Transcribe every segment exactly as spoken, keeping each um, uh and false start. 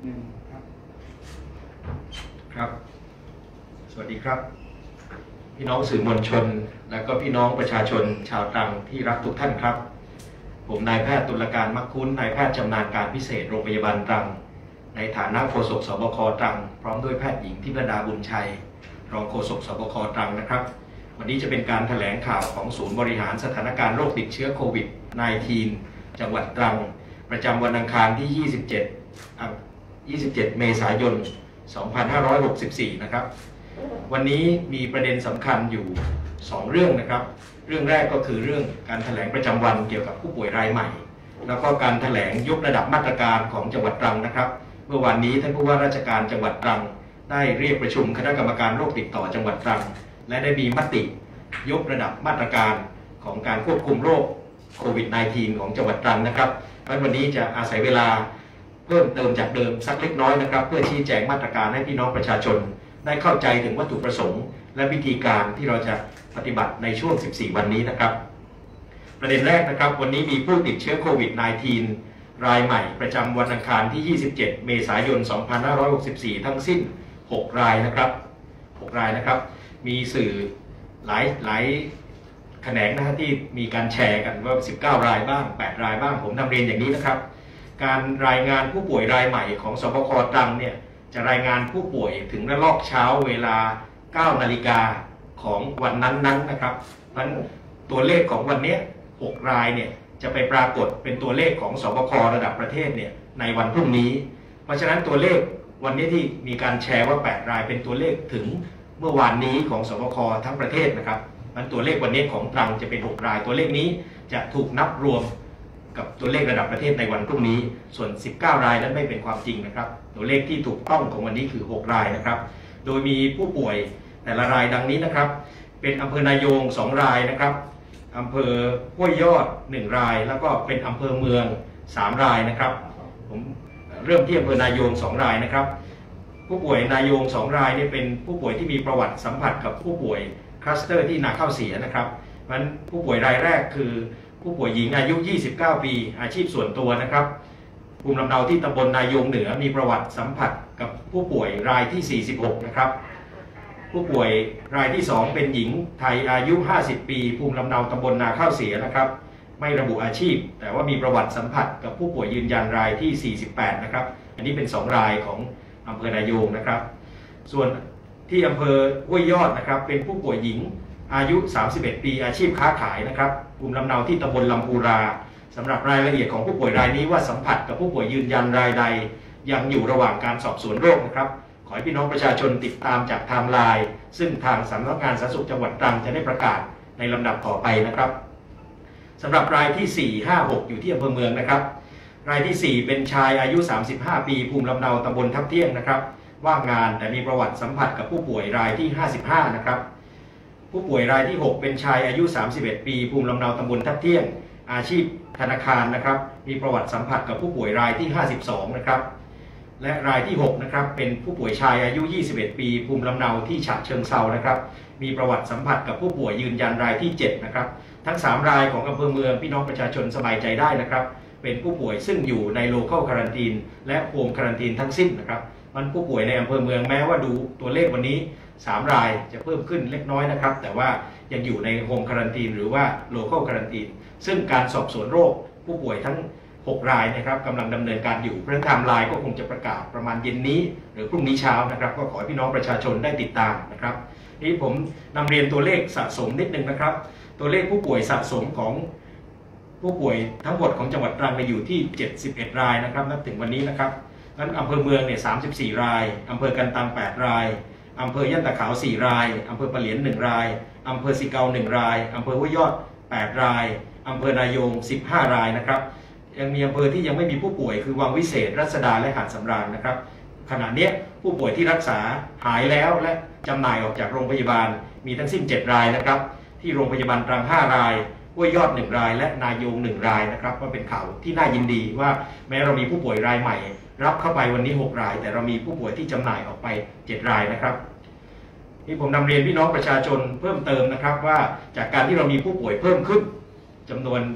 หนึ่งครับครับสวัสดีครับพี่น้องสื่อมวลชนและก็พี่น้องประชาชนชาวตรังที่รักทุกท่านครับผมนายแพทย์ตุลการมักคุ้นนายแพทย์ชำนาญการพิเศษโรงพยาบาลตรังในฐานะโฆษกสบคตรังพร้อมด้วยแพทย์หญิงทิพดาบุญชัยรองโฆษกสบคตรังนะครับวันนี้จะเป็นการแถลงข่าวของศูนย์บริหารสถานการณ์โรคติดเชื้อโควิด สิบเก้า จังหวัดตรังประจำวันอังคารที่ ยี่สิบเจ็ด ยี่สิบเจ็ด เมษายน สองพันห้าร้อยหกสิบสี่ นะครับวันนี้มีประเด็นสำคัญอยู่สองเรื่องนะครับเรื่องแรกก็คือเรื่องการแถลงประจำวันเกี่ยวกับผู้ป่วยรายใหม่แล้วก็การแถลงยกระดับมาตรการของจังหวัดตรังนะครับเมื่อวานนี้ท่านผู้ว่าราชการจังหวัดตรังได้เรียกประชุมคณะกรรมการโรคติดต่อจังหวัดตรังและได้มีมติยกระดับมาตรการของการควบคุมโรคโควิด สิบเก้า ของจังหวัดตรังนะครับเพราะวันนี้จะอาศัยเวลาเพิ่มเติมจากเดิมสักเล็กน้อยนะครับเพื่อชี้แจงมาตรการให้พี่น้องประชาชนได้เข้าใจถึงวัตถุประสงค์และวิธีการที่เราจะปฏิบัติในช่วงสิบสี่วันนี้นะครับประเด็นแรกนะครับวันนี้มีผู้ติดเชื้อโควิด สิบเก้า รายใหม่ประจำวันอังคารที่ ยี่สิบเจ็ด เมษายน สองพันห้าร้อยหกสิบสี่ ทั้งสิ้น หก รายนะครับ หก รายนะครับมีสื่อหลายหลายแขนงนะที่มีการแชร์กันว่าสิบเก้ารายบ้างแปดรายบ้างผมนำเรียนอย่างนี้นะครับการรายงานผู้ป่วยรายใหม่ของสบคตรังเนี่ยจะรายงานผู้ป่วยถึงระลอกเช้าเวลา เก้า นาฬิกาของวันนั้นๆ น, นะครับเพราะฉะนั้นตัวเลขของวันนี้หกรายเนี่ยจะไปปรากฏเป็นตัวเลขของสบคระดับประเทศเนี่ยในวันพรุ่งนี้เพราะฉะนั้นตัวเลขวันนี้ที่มีการแชร์ว่าแปดรายเป็นตัวเลขถึงเมื่อวานนี้ของสบคทั้งประเทศนะครับมันตัวเลขวันนี้ของตรังจะเป็นหกรายตัวเลขนี้จะถูกนับรวมกับตัวเลขระดับประเทศในวันพรุ่งนี้ส่วนสิบเก้ารายนั้นไม่เป็นความจริงนะครับตัวเลขที่ถูกต้องของวันนี้คือหกรายนะครับโดยมีผู้ป่วยแต่ละรายดังนี้นะครับเป็นอำเภอนายงสองรายนะครับอำเภอห้วยยอดหนึ่งรายแล้วก็เป็นอำเภอเมืองสามรายนะครับผมเริ่มที่อำเภอนายงสองรายนะครับผู้ป่วยนายงสองรายนี่เป็นผู้ป่วยที่มีประวัติสัมผัสกับผู้ป่วยคลัสเตอร์ที่นาเข้าเสียนะครับเพราะฉะนั้นผู้ป่วยรายแรกคือผู้ป่วยหญิงอายุ ยี่สิบเก้า ปีอาชีพส่วนตัวนะครับภูมิลำเนาที่ตำบลนายงเหนือมีประวัติสัมผัสกับผู้ป่วยรายที่ สี่สิบหก นะครับผู้ป่วยรายที่สองเป็นหญิงไทยอายุ ห้าสิบ ปีภูมิลำเนาตำบลนาข้าวเสียนะครับไม่ระบุอาชีพแต่ว่ามีประวัติสัมผัสกับผู้ป่วยยืนยันรายที่ สี่สิบแปด นะครับอันนี้เป็นสองรายของอำเภอนายงนะครับส่วนที่อำเภอห้วยยอดนะครับเป็นผู้ป่วยหญิงอายุ สามสิบเอ็ด ปีอาชีพค้าขายนะครับภูมิลำเนาที่ตำบลลำพูราสำหรับรายละเอียดของผู้ป่วยรายนี้ว่าสัมผัสกับผู้ป่วยยืนยันรายใดยังอยู่ระหว่างการสอบสวนโรคนะครับขอให้พี่น้องประชาชนติดตามจากไทม์ไลน์ซึ่งทางสำนักงานสาธารณสุขจังหวัดตรังจะได้ประกาศในลำดับต่อไปนะครับสำหรับรายที่ สี่ ห้า หก อยู่ที่อำเภอเมืองนะครับรายที่ สี่ เป็นชายอายุ สามสิบห้า ปีภูมิลำเนาตำบลทับเที่ยงนะครับว่างงานแต่มีประวัติสัมผัสกับผู้ป่วยรายที่ ห้าสิบห้า นะครับผู้ป่วยรายที่ หก เป็นชายอายุ สามสิบเอ็ด ปีภูมิลำเนาตำบลทับเที่ยงอาชีพธนาคารนะครับมีประวัติสัมผัสกับผู้ป่วยรายที่ ห้าสิบสอง นะครับและรายที่ หก นะครับเป็นผู้ป่วยชายอายุ ยี่สิบเอ็ด ปีภูมิลำเนาที่ฉะเชิงเทรานะครับมีประวัติสัมผัสกับผู้ป่วยยืนยันรายที่ เจ็ด นะครับทั้งสามรายของอำเภอเมืองพี่น้องประชาชนสบายใจได้นะครับเป็นผู้ป่วยซึ่งอยู่ใน local quarantine และ home quarantine ทั้งสิ้นนะครับมันผู้ป่วยในอำเภอเมืองแม้ว่าดูตัวเลขวันนี้สามรายจะเพิ่มขึ้นเล็กน้อยนะครับแต่ว่ายังอยู่ใน home quarantine หรือว่า local quarantine ซึ่งการสอบสวนโรคผู้ป่วยทั้งหกรายนะครับกำลังดำเนินการอยู่เพราะฉะนั้นไทม์ไลน์ก็คงจะประกาศประมาณเย็นนี้หรือพรุ่งนี้เช้านะครับก็ขอให้พี่น้องประชาชนได้ติดตามนะครับนี่ผมนำเรียนตัวเลขสะสมนิดนึงนะครับตัวเลขผู้ป่วยสะสมของผู้ป่วยทั้งหมดของจังหวัดตรังอยู่ที่เจ็ดสิบเอ็ดรายนะครับนับถึงวันนี้นะครับนั้นอำเภอเมืองเนี่ยสามสิบสี่รายอำเภอกันตังแปดรายอำเภอย่านตะขาวสี่รายอำเภอปะเหลียนหนึ่งรายอำเภอสิเกาหนึ่งรายอำเภอห้วยยอดแปดรายอำเภอนายงสิบห้ารายนะครับยังมีอำเภอที่ยังไม่มีผู้ป่วยคือวังวิเศษรัศดาและหาดสำราญนะครับขณะนี้ผู้ป่วยที่รักษาหายแล้วและจำหน่ายออกจากโรงพยาบาลมีทั้งสิ้นเจ็ดรายนะครับที่โรงพยาบาลตรังห้ารายห้วยยอดหนึ่งรายและนายงหนึ่งรายนะครับว่าเป็นข่าวที่น่ายินดีว่าแม้เรามีผู้ป่วยรายใหม่รับเข้าไปวันนี้หกรายแต่เรามีผู้ป่วยที่จำหน่ายออกไปเจ็ดรายนะครับนี่ผมนำเรียนพี่น้องประชาชนเพิ่มเติมนะครับว่าจากการที่เรามีผู้ป่วยเพิ่มขึ้นจำนวน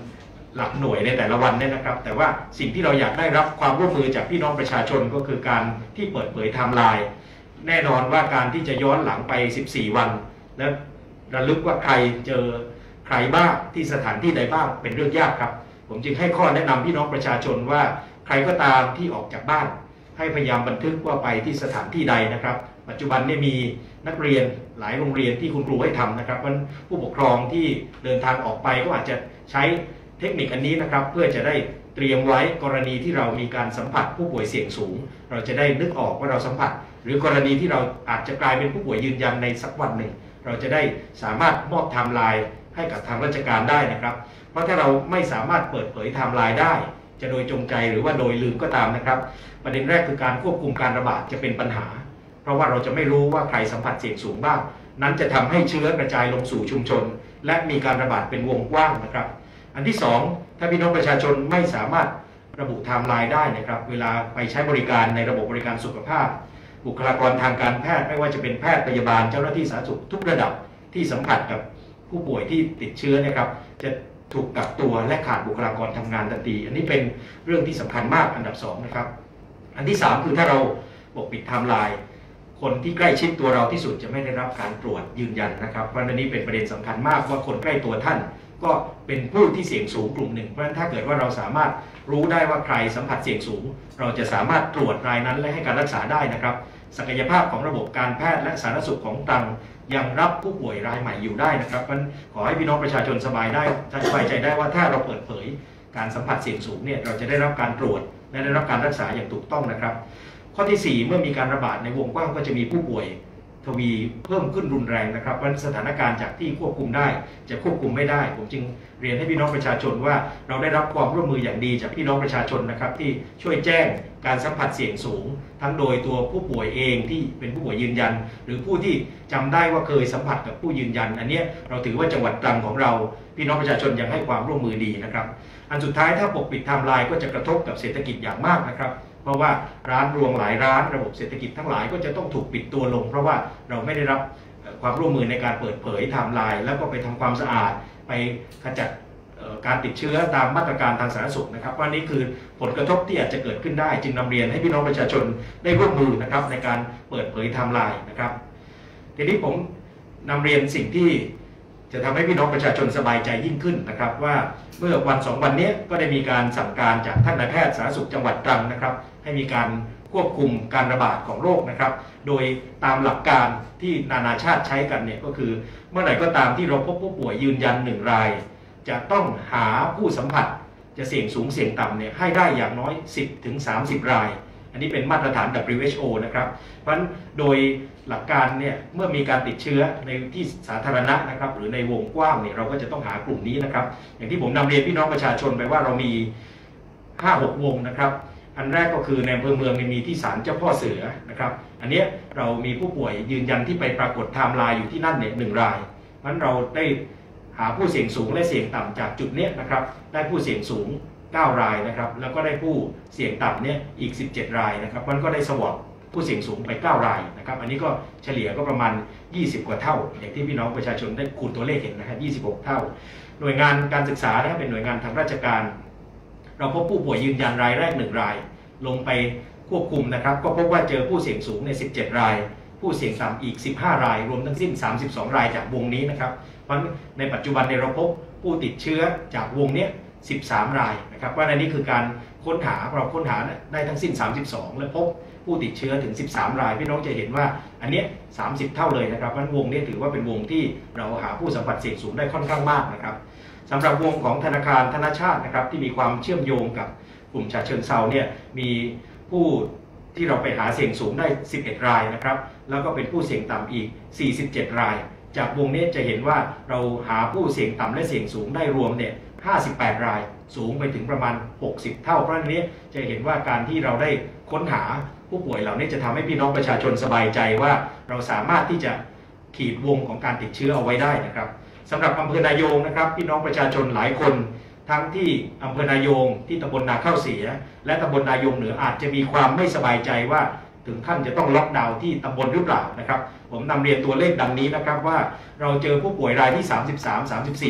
หลักหน่วยในแต่ละวันเนี่ยนะครับแต่ว่าสิ่งที่เราอยากได้รับความร่วมมือจากพี่น้องประชาชนก็คือการที่เปิดเผยไทม์ไลน์แน่นอนว่าการที่จะย้อนหลังไปสิบสี่วันและระลึกว่าใครเจอใครบ้างที่สถานที่ใดบ้างเป็นเรื่องยากครับผมจึงให้ข้อแนะนำพี่น้องประชาชนว่าใครก็ตามที่ออกจากบ้านให้พยายามบันทึกว่าไปที่สถานที่ใดนะครับปัจจุบันนี่มีนักเรียนหลายโรงเรียนที่คุณครูให้ทำนะครับเพราะผู้ปกครองที่เดินทางออกไปก็อาจจะใช้เทคนิคอันนี้นะครับเพื่อจะได้เตรียมไว้กรณีที่เรามีการสัมผัสผู้ป่วยเสี่ยงสูงเราจะได้นึกออกว่าเราสัมผัสหรือกรณีที่เราอาจจะกลายเป็นผู้ป่วยยืนยันในสักวันหนึ่งเราจะได้สามารถมอบไทม์ไลน์ให้กับทางราชการได้นะครับเพราะถ้าเราไม่สามารถเปิดเผยไทม์ไลน์ได้จะโดยจงใจหรือว่าโดยลืมก็ตามนะครับประเด็นแรกคือการควบคุมการระบาดจะเป็นปัญหาเพราะว่าเราจะไม่รู้ว่าใครสัมผัสเสี่ยงสูงบ้างนั้นจะทำให้เชื้อกระจายลงสู่ชุมชนและมีการระบาดเป็นวงกว้างนะครับอันที่สองถ้าพี่น้องประชาชนไม่สามารถระบุไทม์ไลน์ได้นะครับเวลาไปใช้บริการในระบบบริการสุขภาพบุคลากรทางการแพทย์ไม่ว่าจะเป็นแพทย์พยาบาลเจ้าหน้าที่สาธารณสุขทุกระดับที่สัมผัสกับผู้ป่วยที่ติดเชื้อนะครับจะถูกกักตัวและขาดบุคลากรทำงานทันทีอันนี้เป็นเรื่องที่สำคัญมากอันดับสองนะครับอันที่สามคือถ้าเราปกปิดไทม์ไลน์คนที่ใกล้ชิดตัวเราที่สุดจะไม่ได้รับการตรวจยืนยันนะครับเพราะอันนี้เป็นประเด็นสำคัญมากว่าคนใกล้ตัวท่านก็เป็นผู้ที่เสี่ยงสูงกลุ่มหนึ่งเพราะฉะนั้นถ้าเกิดว่าเราสามารถรู้ได้ว่าใครสัมผัสเสี่ยงสูงเราจะสามารถตรวจรายนั้นและให้การรักษาได้นะครับศักยภาพของระบบการแพทย์และสาธารณสุขของตรังยังรับผู้ป่วยรายใหม่อยู่ได้นะครับเพราะฉะนั้นขอให้พี่น้องประชาชนสบายได้สบายใจได้ว่าถ้าเราเปิดเผยการสัมผัสเสี่ยงสูงเนี่ยเราจะได้รับการตรวจและได้รับการรักษาอย่างถูกต้องนะครับข้อที่สี่เมื่อมีการระบาดในวงกว้างก็จะมีผู้ป่วยทวีเพิ่มขึ้นรุนแรงนะครับเพราะสถานการณ์จากที่ควบคุมได้จะควบคุมไม่ได้ผมจึงเรียนให้พี่น้องประชาชนว่าเราได้รับความร่วมมืออย่างดีจากพี่น้องประชาชนนะครับที่ช่วยแจ้งการสัมผัสเสี่ยงสูงทั้งโดยตัวผู้ป่วยเองที่เป็นผู้ป่วยยืนยันหรือผู้ที่จำได้ว่าเคยสัมผัสกับผู้ยืนยันอันนี้เราถือว่าจังหวัดตรังของเราพี่น้องประชาชนยังให้ความร่วมมือดีนะครับอันสุดท้ายถ้าปกปิดไทม์ไลน์ก็จะกระทบกับเศรษฐกิจอย่างมากนะครับเพราะว่าร้านรวงหลายร้านระบบเศรษฐกิจทั้งหลายก็จะต้องถูกปิดตัวลงเพราะว่าเราไม่ได้รับความร่วมมือในการเปิดเผยไทม์ไลน์แล้วก็ไปทำความสะอาดไปขจัดการติดเชื้อตามมาตรการทางสาธารณสุขนะครับว่านี้คือผลกระทบที่อาจจะเกิดขึ้นได้จึงนำเรียนให้พี่น้องประชาชนได้ร่วมมือนะครับในการเปิดเผยไทม์ไลน์นะครับทีนี้ผมนำเรียนสิ่งที่จะทำให้พี่น้องประชาชนสบายใจยิ่งขึ้นนะครับว่าเมื่อวันสองวันนี้ก็ได้มีการสั่งการจากท่านนายแพทย์สาธารณสุขจังหวัดตรังนะครับให้มีการควบคุมการระบาดของโรคนะครับโดยตามหลักการที่นานาชาติใช้กันเนี่ยก็คือเมื่อไหร่ก็ตามที่เราพบผู้ป่วยยืนยันหนึ่งรายจะต้องหาผู้สัมผัสจะเสี่ยงสูงเสี่ยงต่ำเนี่ยให้ได้อย่างน้อย สิบถึงสามสิบ รายอันนี้เป็นมาตรฐาน ดับเบิลยู เอช โอ นะครับเพราะฉะนั้นโดยหลักการเนี่ยเมื่อมีการติดเชื้อในที่สาธารณะนะครับหรือในวงกว้างเนี่ยเราก็จะต้องหากลุ่มนี้นะครับอย่างที่ผมนำเรียนพี่น้องประชาชนไปว่าเรามี ห้าหก วงนะครับอันแรกก็คือในอำเภอเมืองมีที่ศาลเจ้าพ่อเสือนะครับอันนี้เรามีผู้ป่วยยืนยันที่ไปปรากฏไทม์ไลน์อยู่ที่นั่นเนี่ยหนึ่งรายเพราะฉะนั้นเราได้หาผู้เสี่ยงสูงและเสี่ยงต่ำจากจุดนี้นะครับได้ผู้เสี่ยงสูงเก้ารายนะครับแล้วก็ได้ผู้เสี่ยงต่ำเนี่ยอีกสิบเจ็ดรายนะครับมันก็ได้สวอปผู้เสี่ยงสูงไปเก้ารายนะครับอันนี้ก็เฉลี่ยก็ประมาณยี่สิบกว่าเท่าอย่างที่พี่น้องประชาชนได้คูณตัวเลขเห็นนะครับยี่สิบหกเท่าหน่วยงานการศึกษาถ้าเป็นหน่วยงานทางราชการเราพบผู้ป่วยยืนยันรายแรกหนึ่งรายลงไปควบคุมนะครับก็พบว่าเจอผู้เสี่ยงสูงในสิบเจ็ดรายผู้เสี่ยงต่ำอีกสิบห้ารายรวมทั้งสิ้นสามสิบสองรายจากวงนี้นะครับเพราะในปัจจุบันในเราพบผู้ติดเชื้อจากวงนี้สิบสามรายนะครับว่าในนี้คือการค้นหาเราค้นหาได้ทั้งสิ้นสามสิบสองและพบผู้ติดเชื้อถึงสิบสามรายพี่น้องจะเห็นว่าอันนี้สามสิบเท่าเลยนะครับเพราะวงนี้ถือว่าเป็นวงที่เราหาผู้สัมผัสเสี่ยงสูงได้ค่อนข้างมากนะครับสำหรับวงของธนาคารธนชาตินะครับที่มีความเชื่อมโยงกับกลุ่มฉะเชิงเทราเนี่ยมีผู้ที่เราไปหาเสี่ยงสูงได้สิบเอ็ดรายนะครับแล้วก็เป็นผู้เสี่ยงต่ำอีกสี่สิบเจ็ดรายจากวงนี้จะเห็นว่าเราหาผู้เสี่ยงต่ำและเสี่ยงสูงได้รวมเนี่ยห้าสิบแปดรายสูงไปถึงประมาณหกสิบเท่าเพราะฉะนั้นจะเห็นว่าการที่เราได้ค้นหาผู้ป่วยเหล่านี้จะทำให้พี่น้องประชาชนสบายใจว่าเราสามารถที่จะขีดวงของการติดเชื้อเอาไว้ได้นะครับสำหรับอำเภอนายงนะครับพี่น้องประชาชนหลายคนทั้งที่อำเภอนายงที่ตำบลนาข้าวเสียและตำบลนายงเหนืออาจจะมีความไม่สบายใจว่าถึงขั้นจะต้องล็อกดาวน์ที่ตำบลหรือเปล่านะครับผมนำเรียนตัวเลขดังนี้นะครับว่าเราเจอผู้ป่วยรายที่สามสิบสาม สามสิบสี่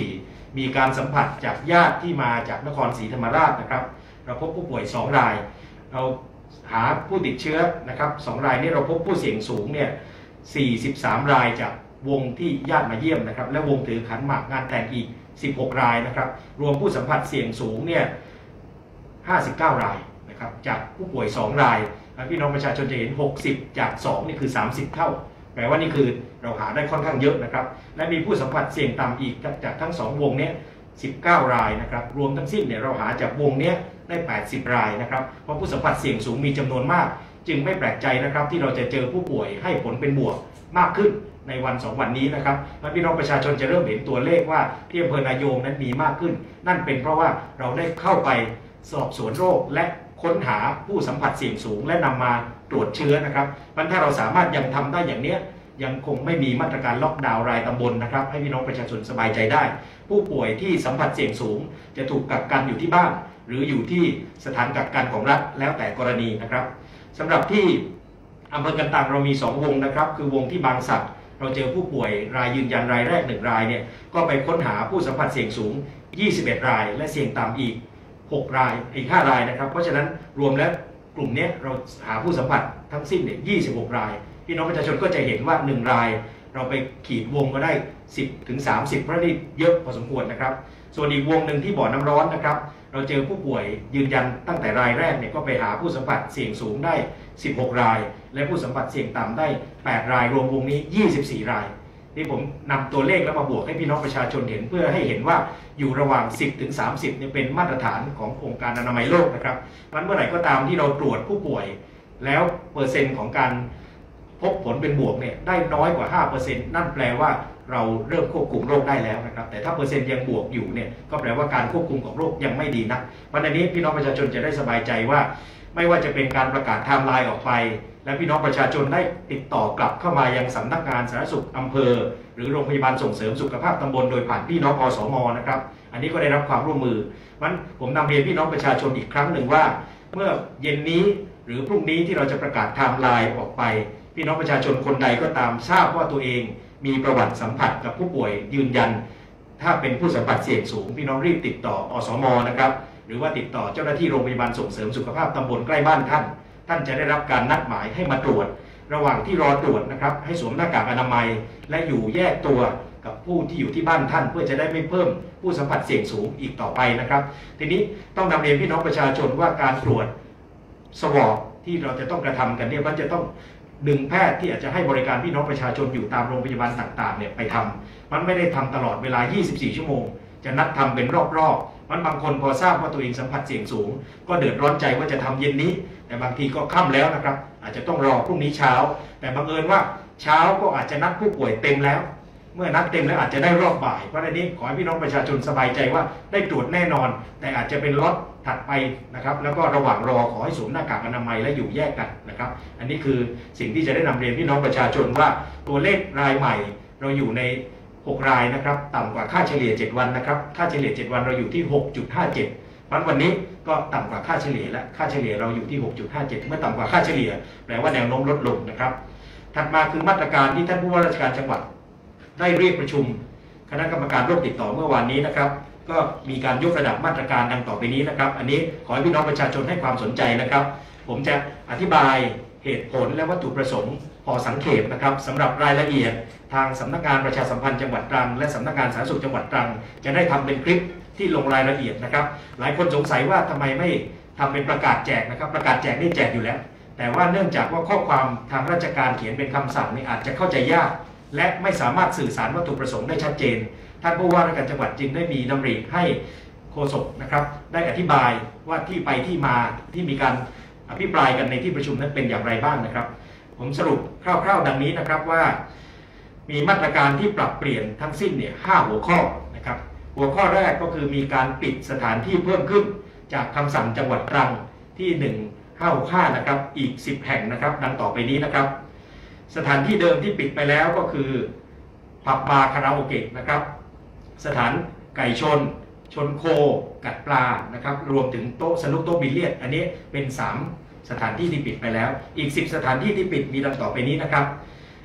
มีการสัมผัสจากญาติที่มาจากนครศรีธรรมราชนะครับเราพบผู้ป่วยสองรายเราหาผู้ติดเชื้อนะครับสองรายนี้เราพบผู้เสี่ยงสูงเนี่ยสี่สิบสามรายจากวงที่ญาติมาเยี่ยมนะครับและวงถือขันหมากงานแต่งอีกสิบหกรายนะครับรวมผู้สัมผัสเสี่ยงสูงเนี่ยห้าสิบเก้ารายนะครับจากผู้ป่วยสองรายพี่น้องประชาชนจะเห็นหกสิบจากสองนี่คือสามสิบเท่าแปลว่านี่คือเราหาได้ค่อนข้างเยอะนะครับและมีผู้สัมผัสเสี่ยงต่ำอีกจากทั้งสองวงนี้สิบเก้ารายนะครับรวมทั้งสิ้นเนี่ยเราหาจากวงนี้ได้แปดสิบรายนะครับเพราะผู้สัมผัสเสี่ยงสูงมีจำนวนมากจึงไม่แปลกใจนะครับที่เราจะเจอผู้ป่วยให้ผลเป็นบวกมากขึ้นในวันสองวันนี้นะครับและพี่น้องประชาชนจะเริ่มเห็นตัวเลขว่าที่อำเภอนายงนั้นมีมากขึ้นนั่นเป็นเพราะว่าเราได้เข้าไปสอบสวนโรคและค้นหาผู้สัมผัสเสี่ยงสูงและนำมาตรวจเชื้อนะครับมันถ้าเราสามารถยังทำได้อย่างนี้ยังคงไม่มีมาตรการล็อกดาวน์รายตำบลนะครับให้พี่น้องประชาชนสบายใจได้ผู้ป่วยที่สัมผัสเสี่ยงสูงจะถูกกักกันอยู่ที่บ้านหรืออยู่ที่สถานกักกันของรัฐแล้วแต่กรณีนะครับสำหรับที่อำเภอกันตังเรามีสองวงนะครับคือวงที่บางสักเราเจอผู้ป่วยรายยืนยันรายแรกหนึ่งรายเนี่ยก็ไปค้นหาผู้สัมผัสเสี่ยงสูงยี่สิบเอ็ดรายและเสี่ยงต่ำอีกหกรายอีกห้ารายนะครับเพราะฉะนั้นรวมแล้วกลุ่มนี้เราหาผู้สัมผัสทั้งสิ้นเนี่ยยี่สิบหกรายพี่น้องประชาชนก็จะเห็นว่าหนึ่งรายเราไปขีดวงก็ได้สิบถึงสามสิบเพราะนี่เยอะพอสมควรนะครับส่วนอีกวงหนึ่งที่บ่อน้ำร้อนนะครับเราเจอผู้ป่วยยืนยันตั้งแต่รายแรกเนี่ยก็ไปหาผู้สัมผัสเสี่ยงสูงได้สิบหกรายและผู้สัมผัสเสี่ยงต่ำได้แปดรายรวมวงนี้ยี่สิบสี่รายที่ผมนำตัวเลขแล้วมาบวกให้พี่น้องประชาชนเห็นเพื่อให้เห็นว่าอยู่ระหว่างสิบถึงสามสิบเนี่ยเป็นมาตรฐานขององค์การอนามัยโลกนะครับมันเมื่อไหร่ก็ตามที่เราตรวจผู้ป่วยแล้วเปอร์เซ็นต์ของการพบผลเป็นบวกเนี่ยได้น้อยกว่า ห้าเปอร์เซ็นต์ นั่นแปลว่าเราเริ่มควบคุมโรคได้แล้วนะครับแต่ถ้าเปอร์เซ็นต์ยังบวกอยู่เนี่ยก็แปลว่าการควบคุมของโรคยังไม่ดีนักวันนี้พี่น้องประชาชนจะได้สบายใจว่าไม่ว่าจะเป็นการประกาศไทม์ไลน์ออกไปและพี่น้องประชาชนได้ติดต่อกลับเข้ามายังสำนักงานสาธารณสุขอำเภอหรือโรงพยาบาลส่งเสริมสุขภาพตำบลโดยผ่านพี่น้องอสม.นะครับอันนี้ก็ได้รับความร่วมมือมันผมนำเรียนพี่น้องประชาชนอีกครั้งหนึ่งว่าเมื่อเย็นนี้หรือพรุ่งนี้ที่เราจะประกาศไทม์ไลน์ออกไปพี่น้องประชาชนคนใดก็ตามทราบว่าตัวเองมีประวัติสัมผัสกับผู้ป่วยยืนยันถ้าเป็นผู้สัมผัสเสี่ยงสูงพี่น้องรีบติดต่ออสม.นะครับหรือว่าติดต่อเจ้าหน้าที่โรงพยาบาลส่งเสริมสุขภาพตำบลใกล้บ้านท่านท่านจะได้รับการนัดหมายให้มาตรวจระหว่างที่รอตรวจนะครับให้สวมหน้ากากอนามัยและอยู่แยกตัวกับผู้ที่อยู่ที่บ้านท่านเพื่อจะได้ไม่เพิ่มผู้สัมผัสเสี่ยงสูงอีกต่อไปนะครับทีนี้ต้องนำเรียนพี่น้องประชาชนว่าการตรวจสวอปที่เราจะต้องกระทำกันเนี่ยมันจะต้องดึงแพทย์ที่อาจจะให้บริการพี่น้องประชาชนอยู่ตามโรงพยาบาลต่างๆเนี่ยไปทำมันไม่ได้ทำตลอดเวลายี่สิบสี่ชั่วโมงจะนัดทำเป็นรอบๆมันบางคนพอทราบว่าตัวเองสัมผัสเสี่ยงสูงก็เดือดร้อนใจว่าจะทำเย็นนี้แต่บางทีก็ค่ำแล้วนะครับอาจจะต้องรอพรุ่งนี้เช้าแต่บังเอิญว่าเช้าก็อาจจะนัดผู้ป่วยเต็มแล้วเมื่อนัดเต็มแล้วอาจจะได้รอบบ่ายเพราะในนี้ขอให้พี่น้องประชาชนสบายใจว่าได้ตรวจแน่นอนแต่อาจจะเป็นล็อตถัดไปนะครับแล้วก็ระหว่างรอขอให้สวมหน้ากากอนามัยและอยู่แยกกันนะครับอันนี้คือสิ่งที่จะได้นำเรียนพี่น้องประชาชนว่าตัวเลขรายใหม่เราอยู่ในหกรายนะครับต่ำกว่าค่าเฉลี่ยเจ็ดวันนะครับค่าเฉลี่ยเจ็ดวันเราอยู่ที่ หกจุดห้าเจ็ด วันวันนี้ก็ต่ำกว่าค่าเฉลี่ยและค่าเฉลี่ยเราอยู่ที่ หกจุดห้าเจ็ด เมื่อต่ำกว่าค่าเฉลี่ยแปลว่าแนวโน้มลดลงนะครับถัดมาคือมาตรการที่ท่านผู้ว่าราชการจังหวัดได้เรียกประชุมคณะกรรมการโรคติดต่อเมื่อวานนี้นะครับก็มีการยกระดับมาตรการดังต่อไปนี้นะครับอันนี้ขอให้พี่น้องประชาชนให้ความสนใจนะครับผมจะอธิบายเหตุผลและวัตถุประสงค์พอสังเขปนะครับสำหรับรายละเอียดทางสำนักงานประชาสัมพันธ์จังหวัดตรังและสำนักงานสาธารณสุขจังหวัดตรังจะได้ทำเป็นคลิปที่ลงรายละเอียดนะครับหลายคนสงสัยว่าทำไมไม่ทำเป็นประกาศแจกนะครับประกาศแจกนี่แจกอยู่แล้วแต่ว่าเนื่องจากว่าข้อความทางราชการเขียนเป็นคำสั่งนี่อาจจะเข้าใจยากและไม่สามารถสื่อสารวัตถุประสงค์ได้ชัดเจนท่านผู้ว่าราชการจังหวัดจึงได้มีดำริให้โฆษกนะครับได้อธิบายว่าที่ไปที่มาที่มีการอภิปรายกันในที่ประชุมนั้นเป็นอย่างไรบ้างนะครับผมสรุปคร่าวๆดังนี้นะครับว่ามีมาตรการที่ปรับเปลี่ยนทั้งสิ้นเนี่ยห้าหัวข้อนะครับหัวข้อแรกก็คือมีการปิดสถานที่เพิ่มขึ้นจากคำสั่งจังหวัดตรังที่หนึ่งห้าหกห้านะครับอีกสิบแห่งนะครับดังต่อไปนี้นะครับสถานที่เดิมที่ปิดไปแล้วก็คือผับบาร์คาราโอเกะนะครับสถานไก่ชนชนโคกัดปลานะครับรวมถึงโต๊ะสนุกโต๊ะบิลเลียดอันนี้เป็นสามสถานที่ที่ปิดไปแล้วอีกสิบสถานที่ที่ปิดมีดังต่อไปนี้นะครับ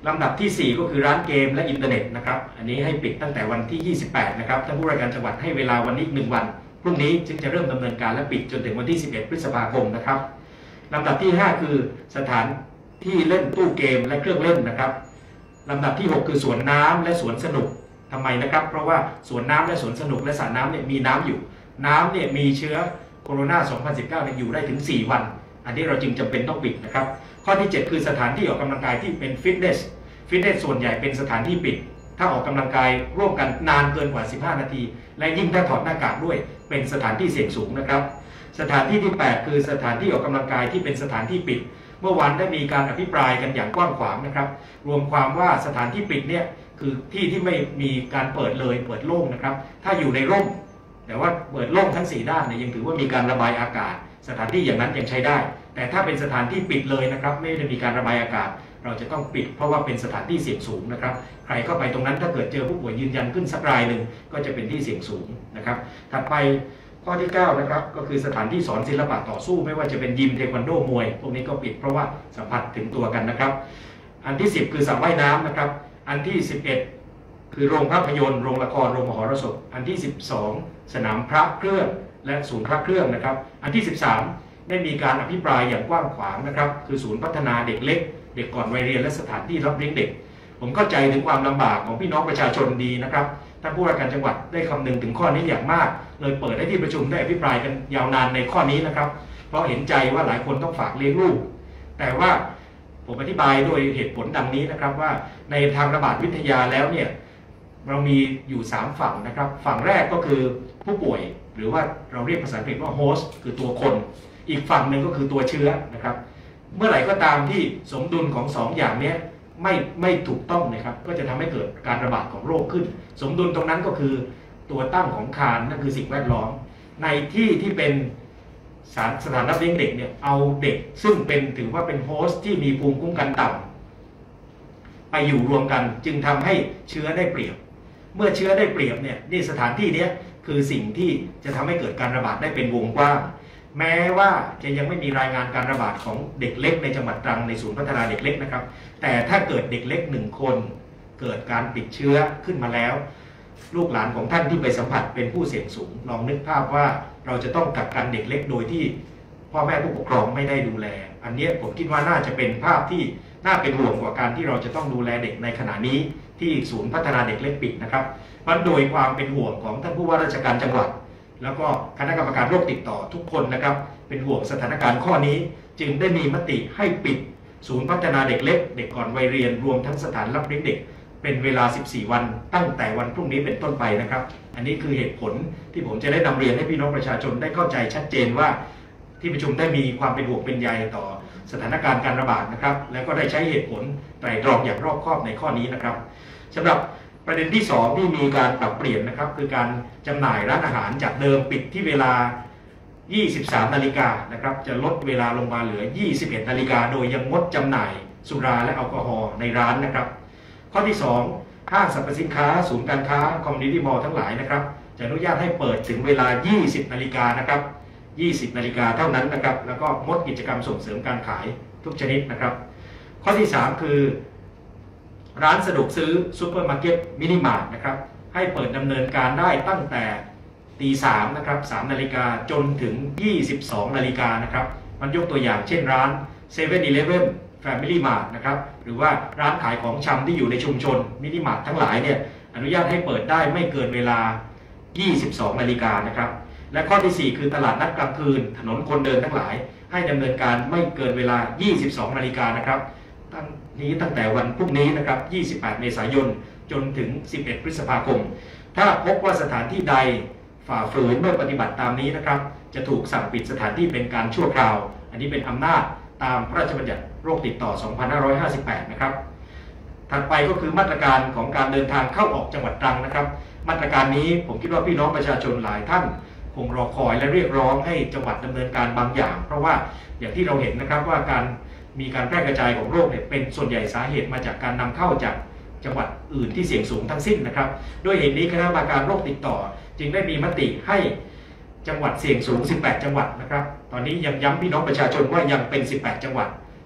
ลำดับที่สี่ก็คือร้านเกมและอินเทอร์เน็ตนะครับอันนี้ให้ปิดตั้งแต่วันที่ยี่สิบแปดนะครับท่านผู้ว่าการจังหวัดให้เวลาวันนี้อีกหนึ่งวันพรุ่งนี้จึงจะเริ่มดำเนินการและปิดจนถึงวันที่สิบเอ็ดพฤษภาคมนะครับลำดับที่ห้าคือสถานที่เล่นตู้เกมและเครื่องเล่นนะครับลำดับที่หกคือสวนน้ำและสวนสนุกทำไมนะครับเพราะว่าสวนน้ำและสวนสนุกและสระน้ำเนี่ยมีน้ำอยู่น้ำเนี่ยมีเชื้อโคโรนา สองพันสิบเก้า อยู่ได้ถึงสี่วันอันนี้เราจึงจำเป็นต้องปิดนะครับข้อที่เจ็ดคือสถานที่ออกกำลังกายที่เป็นฟิตเนสฟิตเนสส่วนใหญ่เป็นสถานที่ปิดถ้าออกกำลังกายร่วมกันนานเกินกว่าสิบห้านาทีและยิ่งถ้าถอดหน้ากากด้วยเป็นสถานที่เสี่ยงสูงนะครับสถานที่ที่แปดคือสถานที่ออกกำลังกายที่เป็นสถานที่ปิดเมื่อวานได้มีการอภิปรายกันอย่างกว้างขวางนะครับรวมความว่าสถานที่ปิดเนี่ยคือที่ที่ไม่มีการเปิดเลยเปิดโล่งนะครับถ้าอยู่ในร่มแต่ว่าเปิดโล่งทั้งสี่ด้านเนี่ยยังถือว่ามีการระบายอากาศสถานที่อย่างนั้นยังใช้ได้แต่ถ้าเป็นสถานที่ปิดเลยนะครับไม่ได้มีการระบายอากาศเราจะต้องปิดเพราะว่าเป็นสถานที่เสี่ยงสูงนะครับใครเข้าไปตรงนั้นถ้าเกิดเจอผู้ป่วยยืนยันขึ้นสักรายหนึ่งก็จะเป็นที่เสี่ยงสูงนะครับถัดไปข้อที่เก้านะครับก็คือสถานที่สอนศิลปะต่อสู้ไม่ว่าจะเป็นยิมเทควันโดมวยพวกนี้ก็ปิดเพราะว่าสัมผัสถึงตัวกันนะครับอันที่สิบคือสระว่ายน้ำนะครับอันที่สิบเอ็ดคือโรงภาพยนตร์โรงละครโรงมหรสพอันที่สิบสองสนามพระเครื่องและศูนย์พระเครื่องนะครับอันที่สิบสามได้มีการอภิปรายอย่างกว้างขวางนะครับคือศูนย์พัฒนาเด็กเล็กเด็กก่อนวัยเรียนและสถานที่รับเลี้ยงเด็กผมเข้าใจถึงความลำบากของพี่น้องประชาชนดีนะครับท่านผู้ว่าการจังหวัดได้คำนึงถึงข้อนี้อย่างมากเลยเปิดให้ที่ประชุมได้อภิปรายกันยาวนานในข้อนี้นะครับเพราะเห็นใจว่าหลายคนต้องฝากเลี้ยงลูกแต่ว่าผมอธิบายโดยเหตุผลดังนี้นะครับว่าในทางระบาดวิทยาแล้วเนี่ยเรามีอยู่สามฝั่งนะครับฝั่งแรกก็คือผู้ป่วยหรือว่าเราเรียกภาษาอังกฤษว่าโฮสต์คือตัวคนอีกฝั่งหนึ่งก็คือตัวเชื้อนะครับเมื่อไหร่ก็ตามที่สมดุลของสองอย่างนี้ไม่ไม่ถูกต้องนะครับก็จะทำให้เกิดการระบาดของโรคขึ้นสมดุลตรงนั้นก็คือตัวตั้งของคานนั่นคือสิ่งแวดล้อมในที่ที่เป็นสถานสถานรับเลี้ยงเด็กเนี่ยเอาเด็กซึ่งเป็นถือว่าเป็นโฮสต์ที่มีภูมิคุ้มกันต่ำไปอยู่รวมกันจึงทำให้เชื้อได้เปรียบเมื่อเชื้อได้เปรียบเนี่ยนี่สถานที่นี้คือสิ่งที่จะทำให้เกิดการระบาดได้เป็นวงกว้างแม้ว่าจะยังไม่มีรายงานการระบาดของเด็กเล็กในจังหวัดตรังในศูนย์พัฒนาเด็กเล็กนะครับแต่ถ้าเกิดเด็กเล็กหนึ่งคนเกิดการติดเชื้อขึ้นมาแล้วลูกหลานของท่านที่ไปสัมผัสเป็นผู้เสี่ยงสูงลองนึกภาพว่าเราจะต้องกักกันเด็กเล็กโดยที่พ่อแม่ผู้ปกครองไม่ได้ดูแลอันนี้ผมคิดว่าน่าจะเป็นภาพที่น่าเป็นห่วงกว่าการที่เราจะต้องดูแลเด็กในขณะนี้ที่ศูนย์พัฒนาเด็กเล็กปิดนะครับมันโดยความเป็นห่วงของท่านผู้ว่าราชการจังหวัดแล้วก็คณะกรรมการโรคติดต่อทุกคนนะครับเป็นห่วงสถานการณ์ข้อนี้จึงได้มีมติให้ปิดศูนย์พัฒนาเด็กเล็กเด็กก่อนวัยเรียนรวมทั้งสถานรับเลี้ยงเด็กเป็นเวลาสิบสี่วันตั้งแต่วันพรุ่งนี้เป็นต้นไปนะครับอันนี้คือเหตุผลที่ผมจะได้นำเรียนให้พี่น้องประชาชนได้เข้าใจชัดเจนว่าที่ประชุมได้มีความเป็นห่วงเป็นใยต่อสถานการณ์การระบาดนะครับแล้วก็ได้ใช้เหตุผลไตร่ตรองอย่างรอบคอบในข้อนี้นะครับสำหรับประเด็นที่สองที่มีการปรับเปลี่ยนนะครับคือการจำหน่ายร้านอาหารจากเดิมปิดที่เวลายี่สิบสามนาฬิกานะครับจะลดเวลาลงมาเหลือยี่สิบเอ็ดนาฬิกาโดยยังงดจำหน่ายสุราและแอลกอฮอล์ในร้านนะครับข้อที่สองห้างสรรพสินค้าศูนย์การค้าคอมมูนิตี้มอลล์ทั้งหลายนะครับจะอนุญาตให้เปิดถึงเวลายี่สิบนาฬิกานะครับยี่สิบนาฬิกาเท่านั้นนะครับแล้วก็งดกิจกรรมส่งเสริมการขายทุกชนิดนะครับข้อที่สามคือร้านสะดวกซื้อซูเปอร์มาร์เก็ตมินิมาร์ทนะครับให้เปิดดำเนินการได้ตั้งแต่ตีสามนะครับสามนาฬิกาจนถึงยี่สิบสองนาฬิกานะครับมันยกตัวอย่างเช่นร้านเซเว่นอีเลฟเว่นแฟมิลี่มาร์ทนะครับหรือว่าร้านขายของชำที่อยู่ในชุมชนมินิมาร์ททั้งหลายเนี่ยอนุญาตให้เปิดได้ไม่เกินเวลายี่สิบสองนาฬิกานะครับและข้อที่สี่คือตลาดนัดกลางคืนถนนคนเดินทั้งหลายให้ดำเนินการไม่เกินเวลายี่สิบสองนาฬิกานะครับตั้งนี้ตั้งแต่วันพรุ่งนี้นะครับยี่สิบแปดเมษายนจนถึงสิบเอ็ดพฤษภาคมถ้าพบว่าสถานที่ใดฝ่าฝืนไม่ปฏิบัติตามนี้นะครับจะถูกสั่งปิดสถานที่เป็นการชั่วคราวอันนี้เป็นอำนาจตามพระราชบัญญัติโรคติดต่อสองพันห้าร้อยห้าสิบแปดนะครับถัดไปก็คือมาตรการของการเดินทางเข้าออกจังหวัดตรังนะครับมาตรการนี้ผมคิดว่าพี่น้องประชาชนหลายท่านคงรอคอยและเรียกร้องให้จังหวัดดำเนินการบางอย่างเพราะว่าอย่างที่เราเห็นนะครับว่าการมีการแพร่กระจายของโรคเนี่ยเป็นส่วนใหญ่สาเหตุมาจากการนำเข้าจากจังหวัดอื่นที่เสี่ยงสูงทั้งสิ้นนะครับด้วยเหตุนี้คณะกรรมการโรคติดต่อจึงได้มีมติให้จังหวัดเสี่ยงสูงสิบแปดจังหวัดนะครับตอนนี้ยังย้ำพี่น้องประชาชนว่ายังเป็นสิบแปดจังหวัด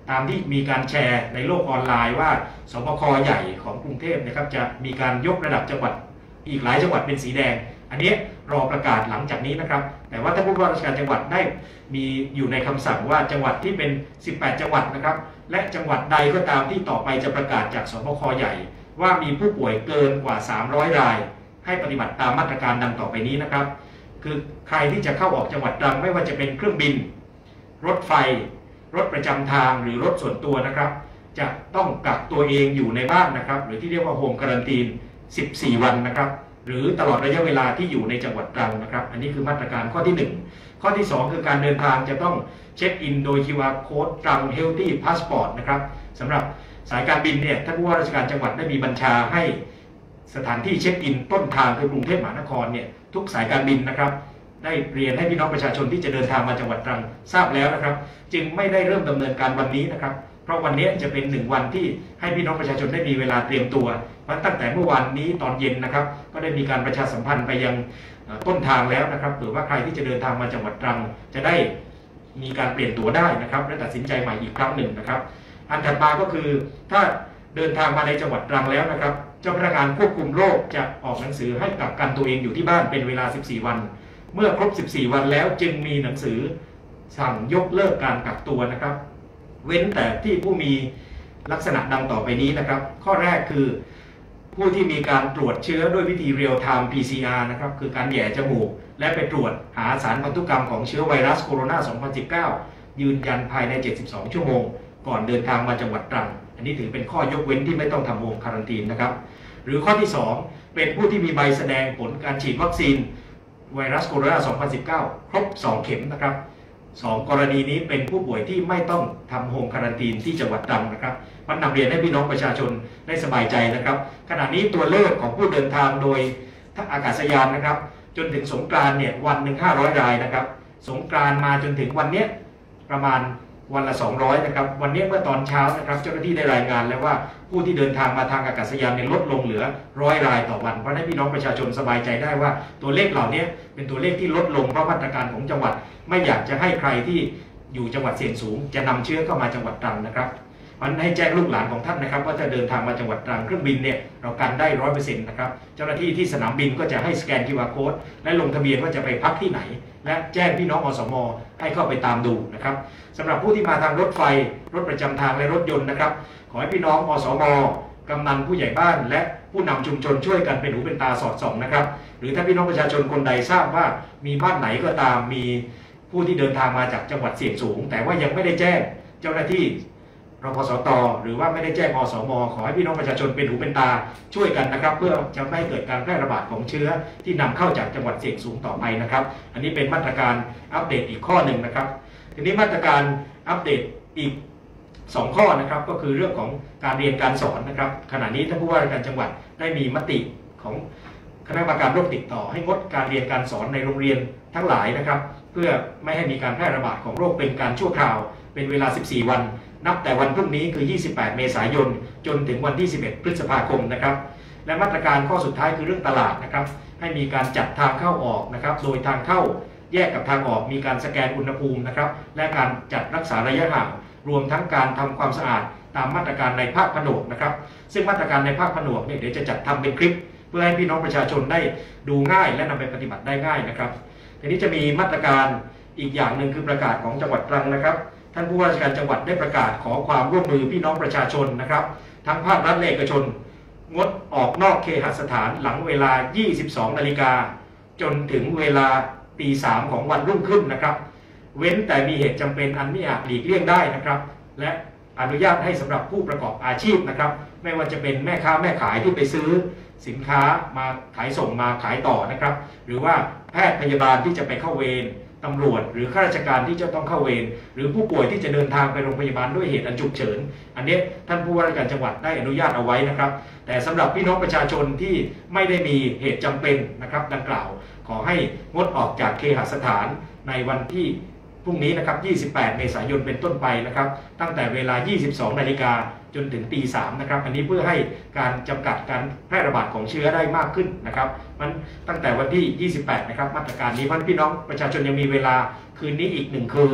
ตามที่มีการแชร์ในโลกออนไลน์ว่าสบคใหญ่ของกรุงเทพนะครับจะมีการยกระดับจังหวัดอีกหลายจังหวัดเป็นสีแดงอันนี้รอประกาศหลังจากนี้นะครับแต่ว่าถ้าผู้ว่าราชการจังหวัดได้มีอยู่ในคำสั่งว่าจังหวัดที่เป็นสิบแปดจังหวัดนะครับและจังหวัดใดก็ตามที่ต่อไปจะประกาศจากสบคใหญ่ว่ามีผู้ป่วยเกินกว่าสามร้อยรายให้ปฏิบัติตามมาตรการดังต่อไปนี้นะครับคือใครที่จะเข้าออกจังหวัดตรังไม่ว่าจะเป็นเครื่องบินรถไฟรถประจำทางหรือรถส่วนตัวนะครับจะต้องกักตัวเองอยู่ในบ้านนะครับหรือที่เรียกว่าโฮมการันตีนสิบสี่วันนะครับหรือตลอดระยะเวลาที่อยู่ในจังหวัดตรังนะครับอันนี้คือมาตรการข้อที่หนึ่งข้อที่สองคือการเดินทางจะต้องเช็คอินโดย คิว อาร์ Code ตรัง Healthy Passport นะครับสำหรับสายการบินเนี่ยท่านผู้ว่าราชการจังหวัดได้มีบัญชาให้สถานที่เช็คอินต้นทางคือกรุงเทพมหานครเนี่ยทุกสายการบินนะครับได้เรียนให้พี่น้องประชาชนที่จะเดินทางมาจังหวัดตรังทราบแล้วนะครับจึงไม่ได้เริ่มดำเนินการวันนี้นะครับเพราะวันนี้จะเป็นหนึ่งวันที่ให้พี่น้องประชาชนได้มีเวลาเตรียมตัวเพราะตั้งแต่เมื่อวานนี้ตอนเย็นนะครับก็ได้มีการประชาสัมพันธ์ไปยังต้นทางแล้วนะครับหรือว่าใครที่จะเดินทางมาจังหวัดตรังจะได้มีการเปลี่ยนตั๋วได้นะครับและตัดสินใจใหม่อีกครั้งหนึ่งนะครับอันถัดมาก็คือถ้าเดินทางมาในจังหวัดตรังแล้วนะครับเจ้าพนักงานควบคุมโรคจะออกหนังสือให้กักกันตัวเองอยู่ที่บ้านเป็นเวลาสิบสี่วันเมื่อครบสิบสี่วันแล้วจึงมีหนังสือสั่งยกเลิกการกักตัวนะครับเว้นแต่ที่ผู้มีลักษณะดังต่อไปนี้นะครับข้อแรกคือผู้ที่มีการตรวจเชื้อด้วยวิธี Real Time พี ซี อาร์ นะครับคือการแหย่จมูกและไปตรวจหาสารพันธุกรรมของเชื้อไวรัสโคโรนา สองพันสิบเก้า ยืนยันภายในเจ็ดสิบสองชั่วโมงก่อนเดินทางมาจังหวัดตรังอันนี้ถือเป็นข้อยกเว้นที่ไม่ต้องทำโฮมควอรันทีนนะครับหรือข้อที่สองเป็นผู้ที่มีใบแสดงผลการฉีดวัคซีนไวรัสโคโรนา สองพันสิบเก้า ครบสองเข็มนะครับสองกรณีนี้เป็นผู้ป่วยที่ไม่ต้องทำโฮมควอรันทีนที่จังหวัดตรังนะครับมันนำเรียนให้พี่น้องประชาชนได้สบายใจนะครับขณะนี้ตัวเลขของผู้เดินทางโดยอากาศยานนะครับจนถึงสงกรานต์เนี่ยวันหนึ่งห้าร้อยรายนะครับสงกรานต์มาจนถึงวันนี้ประมาณวันละสองร้อยนะครับวันนี้เมื่อตอนเช้านะครับเจ้าหน้าที่ได้รายงานแล้วว่าผู้ที่เดินทางมาทางอากาศยานเนี่ยลดลงเหลือร้อยรายต่อวันเพราะให้พี่น้องประชาชนสบายใจได้ว่าตัวเลขเหล่านี้เป็นตัวเลขที่ลดลงเพราะมาตรการของจังหวัดไม่อยากจะให้ใครที่อยู่จังหวัดเสี่ยงสูงจะนำเชื้อเข้ามาจังหวัดตรังนะครับมันให้แจ้งลูกหลานของท่านนะครับว่าจะเดินทางมาจังหวัดตรังเครื่องบินเนี่ยเรากันได้ร้อยเปอร์เซ็นต์นะครับเจ้าหน้าที่ที่สนามบินก็จะให้สแกน คิว อาร์ Code และลงทะเบียนว่าจะไปพักที่ไหนและแจ้งพี่น้องอสม.ให้เข้าไปตามดูนะครับสำหรับผู้ที่มาทางรถไฟรถประจำทางและรถยนต์นะครับขอให้พี่น้องอสม.กำนันผู้ใหญ่บ้านและผู้นำชุมชนช่วยกันเป็นหูเป็นตาสอดส่องนะครับหรือถ้าพี่น้องประชาชนคนใดทราบว่ามีบ้านไหนก็ตามมีผู้ที่เดินทางมาจากจังหวัดเสี่ยงสูงแต่ว่ายังไม่ได้แจ้งเจ้าหน้าที่รพสต.หรือว่าไม่ได้แจ้งอสม.ขอให้พี่น้องประชาชนเป็นหูเป็นตาช่วยกันนะครับเพื่อจะไม่ให้เกิดการแพร่ระบาดของเชื้อที่นำเข้าจากจังหวัดเสี่ยงสูงต่อไปนะครับอันนี้เป็นมาตรการอัปเดตอีกข้อหนึ่งนะครับทีนี้มาตรการอัปเดตอีกสองข้อนะครับก็คือเรื่องของการเรียนการสอนนะครับขณะนี้ท่านผู้ว่าราชการจังหวัดได้มีมติของคณะกรรมการโรคติดต่อให้งดการเรียนการสอนในโรงเรียนทั้งหลายนะครับเพื่อไม่ให้มีการแพร่ระบาดของโรคเป็นการชั่วคราวเป็นเวลาสิบสี่วันนับแต่วันพรุ่งนี้คือยี่สิบแปดเมษายนจนถึงวันที่สิบเอ็ดพฤษภาคมนะครับและมาตรการข้อสุดท้ายคือเรื่องตลาดนะครับให้มีการจัดทางเข้าออกนะครับโดยทางเข้าแยกกับทางออกมีการสแกนอุณหภูมินะครับและการจัดรักษาระยะห่างรวมทั้งการทำความสะอาดตามมาตรการในภาคผนวกนะครับซึ่งมาตรการในภาคผนวกเนี่ยเดี๋ยวจะจัดทำเป็นคลิปเพื่อให้พี่น้องประชาชนได้ดูง่ายและนำไปปฏิบัติได้ง่ายนะครับทีนี้จะมีมาตรการอีกอย่างหนึ่งคือประกาศของจังหวัดตรังนะครับท่านผู้ว่าราชการจังหวัดได้ประกาศขอความร่วมมือพี่น้องประชาชนนะครับทั้งภาครัฐและเอกชนงดออกนอกเคหสถานหลังเวลา ยี่สิบสองนาฬิกาจนถึงเวลาตีสามของวันรุ่งขึ้นนะครับเว้นแต่มีเหตุจำเป็นอันไม่อาจหลีกเลี่ยงได้นะครับและอนุญาตให้สำหรับผู้ประกอบอาชีพนะครับไม่ว่าจะเป็นแม่ค้าแม่ขายที่ไปซื้อสินค้ามาขายส่งมาขายต่อนะครับหรือว่าแพทย์พยาบาลที่จะไปเข้าเวรตำรวจหรือข้าราชการที่จะต้องเข้าเวรหรือผู้ป่วยที่จะเดินทางไปโรงพยาบาลด้วยเหตุอันฉุกเฉินอันนี้ท่านผู้ว่าราชการจังหวัดได้อนุญาตเอาไว้นะครับแต่สำหรับพี่น้องประชาชนที่ไม่ได้มีเหตุจำเป็นนะครับดังกล่าวขอให้งดออกจากเคหสถานในวันที่พรุ่งนี้นะครับยี่สิบแปดเมษายนเป็นต้นไปนะครับตั้งแต่เวลา ยี่สิบสองนาฬิกาจนถึงตีสามนะครับอันนี้เพื่อให้การจำกัดการแพร่ระบาดของเชื้อได้มากขึ้นนะครับมันตั้งแต่วันที่ยี่สิบแปดนะครับมาตรการนี้พี่น้องประชาชนยังมีเวลาคืนนี้อีกหนึ่งคืน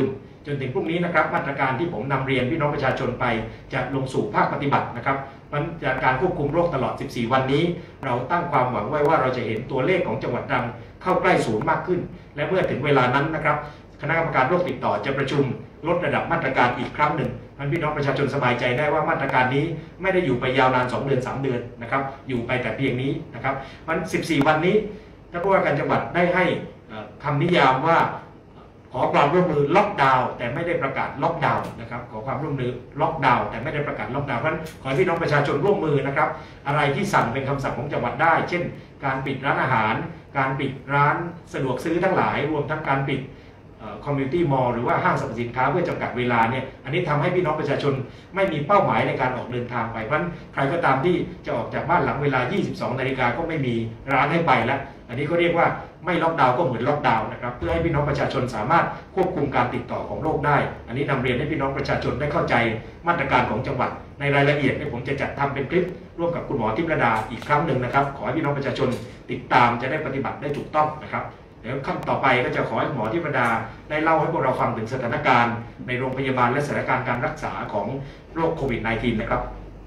จนถึงพรุ่งนี้นะครับมาตรการที่ผมนำเรียนพี่น้องประชาชนไปจะลงสู่ภาคปฏิบัตินะครับมันจากการควบคุมโรคตลอดสิบสี่วันนี้เราตั้งความหวังไว้ว่าเราจะเห็นตัวเลขของจังหวัดตรังเข้าใกล้ศูนย์มากขึ้นและเมื่อถึงเวลานั้นนะครับคณะกรรมการโรคติดต่อจะประชุมลดระดับมาตรการอีกครั้งหนึ่งมันพี่น้องประชาชนสบายใจได้ว่ามาตรการนี้ไม่ได้อยู่ไปยาวนานสองเดือนสามเดือนนะครับอยู่ไปแต่เพียงนี้นะครับมันสิบสี่วันนี้ท่านผู้ว่าการจังหวัดได้ให้คำนิยามว่าขอความร่วมมือล็อกดาวน์แต่ไม่ได้ประกาศล็อกดาวน์นะครับขอความร่วมมือล็อกดาวน์แต่ไม่ได้ประกาศล็อกดาวน์เพราะฉะนั้นขอให้พี่น้องประชาชนร่วมมือนะครับอะไรที่สั่งเป็นคำสั่งของจังหวัดได้เช่นการปิดร้านอาหารการปิดร้านสะดวกซื้อทั้งหลายรวมทั้งการปิดคอมมูนิตี้มอลล์หรือว่าห้างสรรพสินค้าเพื่อจำกัดเวลาเนี่ยอันนี้ทำให้พี่น้องประชาชนไม่มีเป้าหมายในการออกเดินทางไปเพราะฉะนั้นใครก็ตามที่จะออกจากบ้านหลังเวลายี่สิบสองนาฬิกาก็ไม่มีร้านให้ไปแล้วอันนี้ก็เรียกว่าไม่ล็อกดาวน์ก็เหมือนล็อกดาวน์นะครับเพื่อให้พี่น้องประชาชนสามารถควบคุมการติดต่อของโรคได้อันนี้นำเรียนให้พี่น้องประชาชนได้เข้าใจมาตรการของจังหวัดในรายละเอียดเนี่ยผมจะจัดทำเป็นคลิปร่วมกับคุณหมอทิพย์ระดาอีกครั้งหนึ่งนะครับขอให้พี่น้องประชาชนติดตามจะได้ปฏิบัติได้ถูกต้องนะครับเดี๋ยวขั้นต่อไปก็จะขอให้หมอทิพย์ระดาได้เล่าให้พวกเราฟังถึงสถานการณ์ในโรงพยาบาลและสถานการณ์การรักษาของโรคโควิด สิบเก้า นะครับ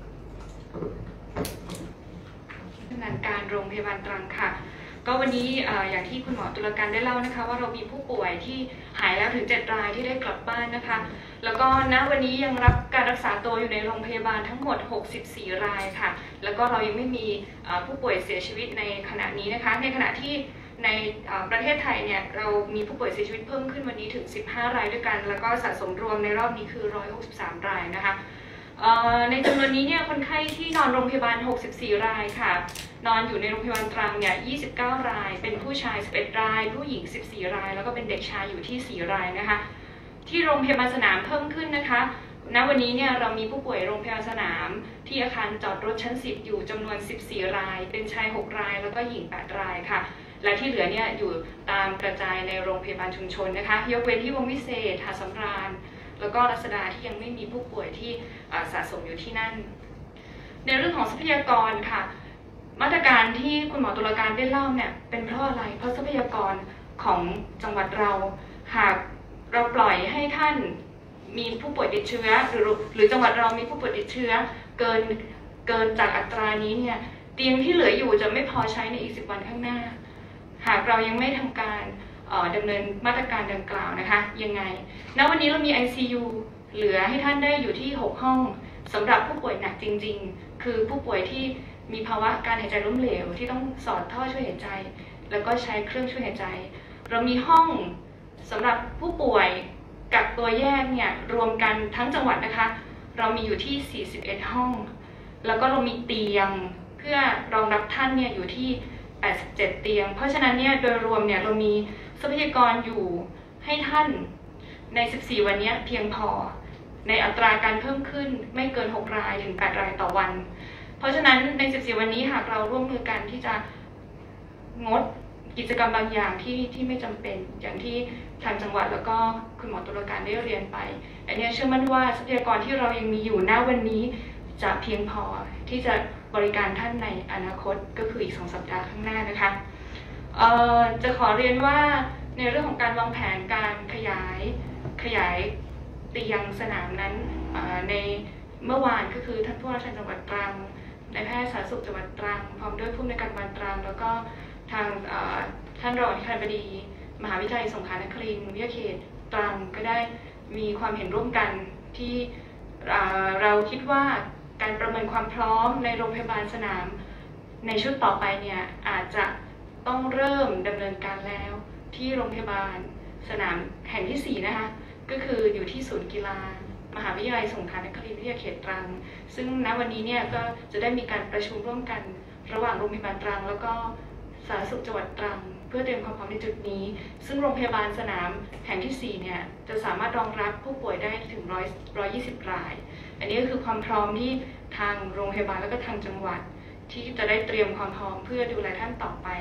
สถานการณ์โรงพยาบาลตรังค่ะก็วันนี้อย่างที่คุณหมอตุลการได้เล่านะคะว่าเรามีผู้ป่วยที่หายแล้วถึงเจ็ดรายที่ได้กลับบ้านนะคะแล้วก็ณวันนี้ยังรับการรักษาตัวอยู่ในโรงพยาบาลทั้งหมดหกสิบสี่รายค่ะแล้วก็เรายังไม่มีผู้ป่วยเสียชีวิตในขณะนี้นะคะในขณะที่ในประเทศไทยเนี่ยเรามีผู้ป่วยเสียชีวิตเพิ่มขึ้นวันนี้ถึงสิบห้ารายด้วยกันแล้วก็สะสมรวมในรอบนี้คือหนึ่งร้อยหกสิบสามรายนะคะในจำนวนนี้เนี่ยคนไข้ที่นอนโรงพยาบาลหกสิบสี่รายค่ะนอนอยู่ในโรงพยาบาลตรังเนี่ยยี่สิบเก้ารายเป็นผู้ชายสิบเอ็ดรายผู้หญิงสิบสี่รายแล้วก็เป็นเด็กชายอยู่ที่สี่รายนะคะที่โรงพยาบาลสนามเพิ่มขึ้นนะคะณวันนี้เนี่ยเรามีผู้ป่วยโรงพยาบาลสนามที่อาคารจอดรถชั้นสิบอยู่จำนวนสิบสี่รายเป็นชายหกรายแล้วก็หญิงแปดรายค่ะและที่เหลือเนี่ยอยู่ตามกระจายในโรงพยาบาลชุมชนนะคะยกเว้นที่วงวิเศษหาดสำราญแล้วก็รัศดาที่ยังไม่มีผู้ป่วยที่สะสมอยู่ที่นั่นในเรื่องของทรัพยากรค่ะมาตรการที่คุณหมอตุลการได้เล่าเนี่ยเป็นเพราะอะไรเพราะทรัพยากรของจังหวัดเราหากเราปล่อยให้ท่านมีผู้ป่วยติดเชื้อหรือหรือจังหวัดเรามีผู้ป่วยติดเชื้อเกินเกินจากอัตรานี้เนี่ยเตียงที่เหลืออยู่จะไม่พอใช้ในอีกสิบวันข้างหน้าหากเรายังไม่ทำการดำเนินมาตรการดังกล่าวนะคะยังไงณวันนี้เรามี ไอ ซี ยู เหลือให้ท่านได้อยู่ที่หกห้องสำหรับผู้ป่วยหนักจริงๆคือผู้ป่วยที่มีภาวะการหายใจล้มเหลวที่ต้องสอดท่อช่วยหายใจแล้วก็ใช้เครื่องช่วยหายใจเรามีห้องสำหรับผู้ป่วยกักตัวแยกเนี่ยรวมกันทั้งจังหวัดนะคะเรามีอยู่ที่สี่สิบเอ็ดห้องแล้วก็เรามีเตียงเพื่อรองรับท่านเนี่ยอยู่ที่แปดสิบเจ็ดเตียงเพราะฉะนั้นเนี่ยโดยรวมเนี่ยเรามีทรัพยากรอยู่ให้ท่านในสิบสี่วันนี้เพียงพอในอัตราการเพิ่มขึ้นไม่เกินหกรายถึงแปดรายต่อวันเพราะฉะนั้นในสิบสี่วันนี้หากเราร่วมมือกันที่จะงดกิจกรรมบางอย่างที่ที่ไม่จำเป็นอย่างที่ทางจังหวัดแล้วก็คุณหมอตุลการได้เรียนไปอันนี้เชื่อมั่นว่าทรัพยากรที่เรายังมีอยู่ณวันนี้จะเพียงพอที่จะบริการท่านในอนาคตก็คืออีกสองสัปดาห์ข้างหน้านะคะจะขอเรียนว่าในเรื่องของการวางแผนการขยายขยายเตียงสนามนั้นในเมื่อวานก็คือท่านผู้ว่าราชการจังหวัดตรังนายแพทย์สาธารณสุขจังหวัดตรังพร้อมด้วยผู้อำนวยการจังหวัดตรังแล้วก็ทางท่านรองอธิการบดีมหาวิทยาลัยสงขลานครินทร์วิทยาเขตตรังก็ได้มีความเห็นร่วมกันที่เราคิดว่าการประเมินความพร้อมในโรงพยาบาลสนามในชุดต่อไปเนี่ยอาจจะต้องเริ่มดำเนินการแล้วที่โรงพยาบาลสนามแห่งที่สี่นะคะก็คืออยู่ที่ศูนย์กีฬามหาวิทยาลัยสงขลานครินทร์วิทยาเขตตรังซึ่งณวันนี้เนี่ยก็จะได้มีการประชุมร่วมกันระหว่างโรงพยาบาลตรังแล้วก็สาธารณสุขจังหวัดตรังเพื่อเตรียมความพร้อมในจุดนี้ซึ่งโรงพยาบาลสนามแห่งที่สี่เนี่ยจะสามารถรองรับผู้ป่วยได้ถึงร้อยร้อยยี่สิบรายอันนี้ก็คือความพร้อมที่ทางโรงพยาบาลและก็ทางจังหวัดที่จะได้เตรียมความพร้อมเพื่อดูแลท่านต่อไป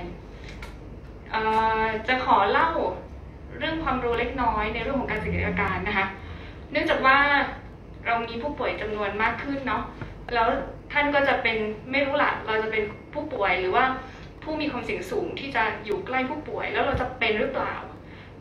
จะขอเล่าเรื่องความรู้เล็กน้อยในเรื่องของการสังเกตอาการนะคะเนื่องจากว่าเรามีผู้ป่วยจำนวนมากขึ้นเนาะแล้วท่านก็จะเป็นไม่รู้ละเราจะเป็นผู้ป่วยหรือว่าผู้มีความเสี่ยงสูงที่จะอยู่ใกล้ผู้ป่วยแล้วเราจะเป็นหรือเปล่า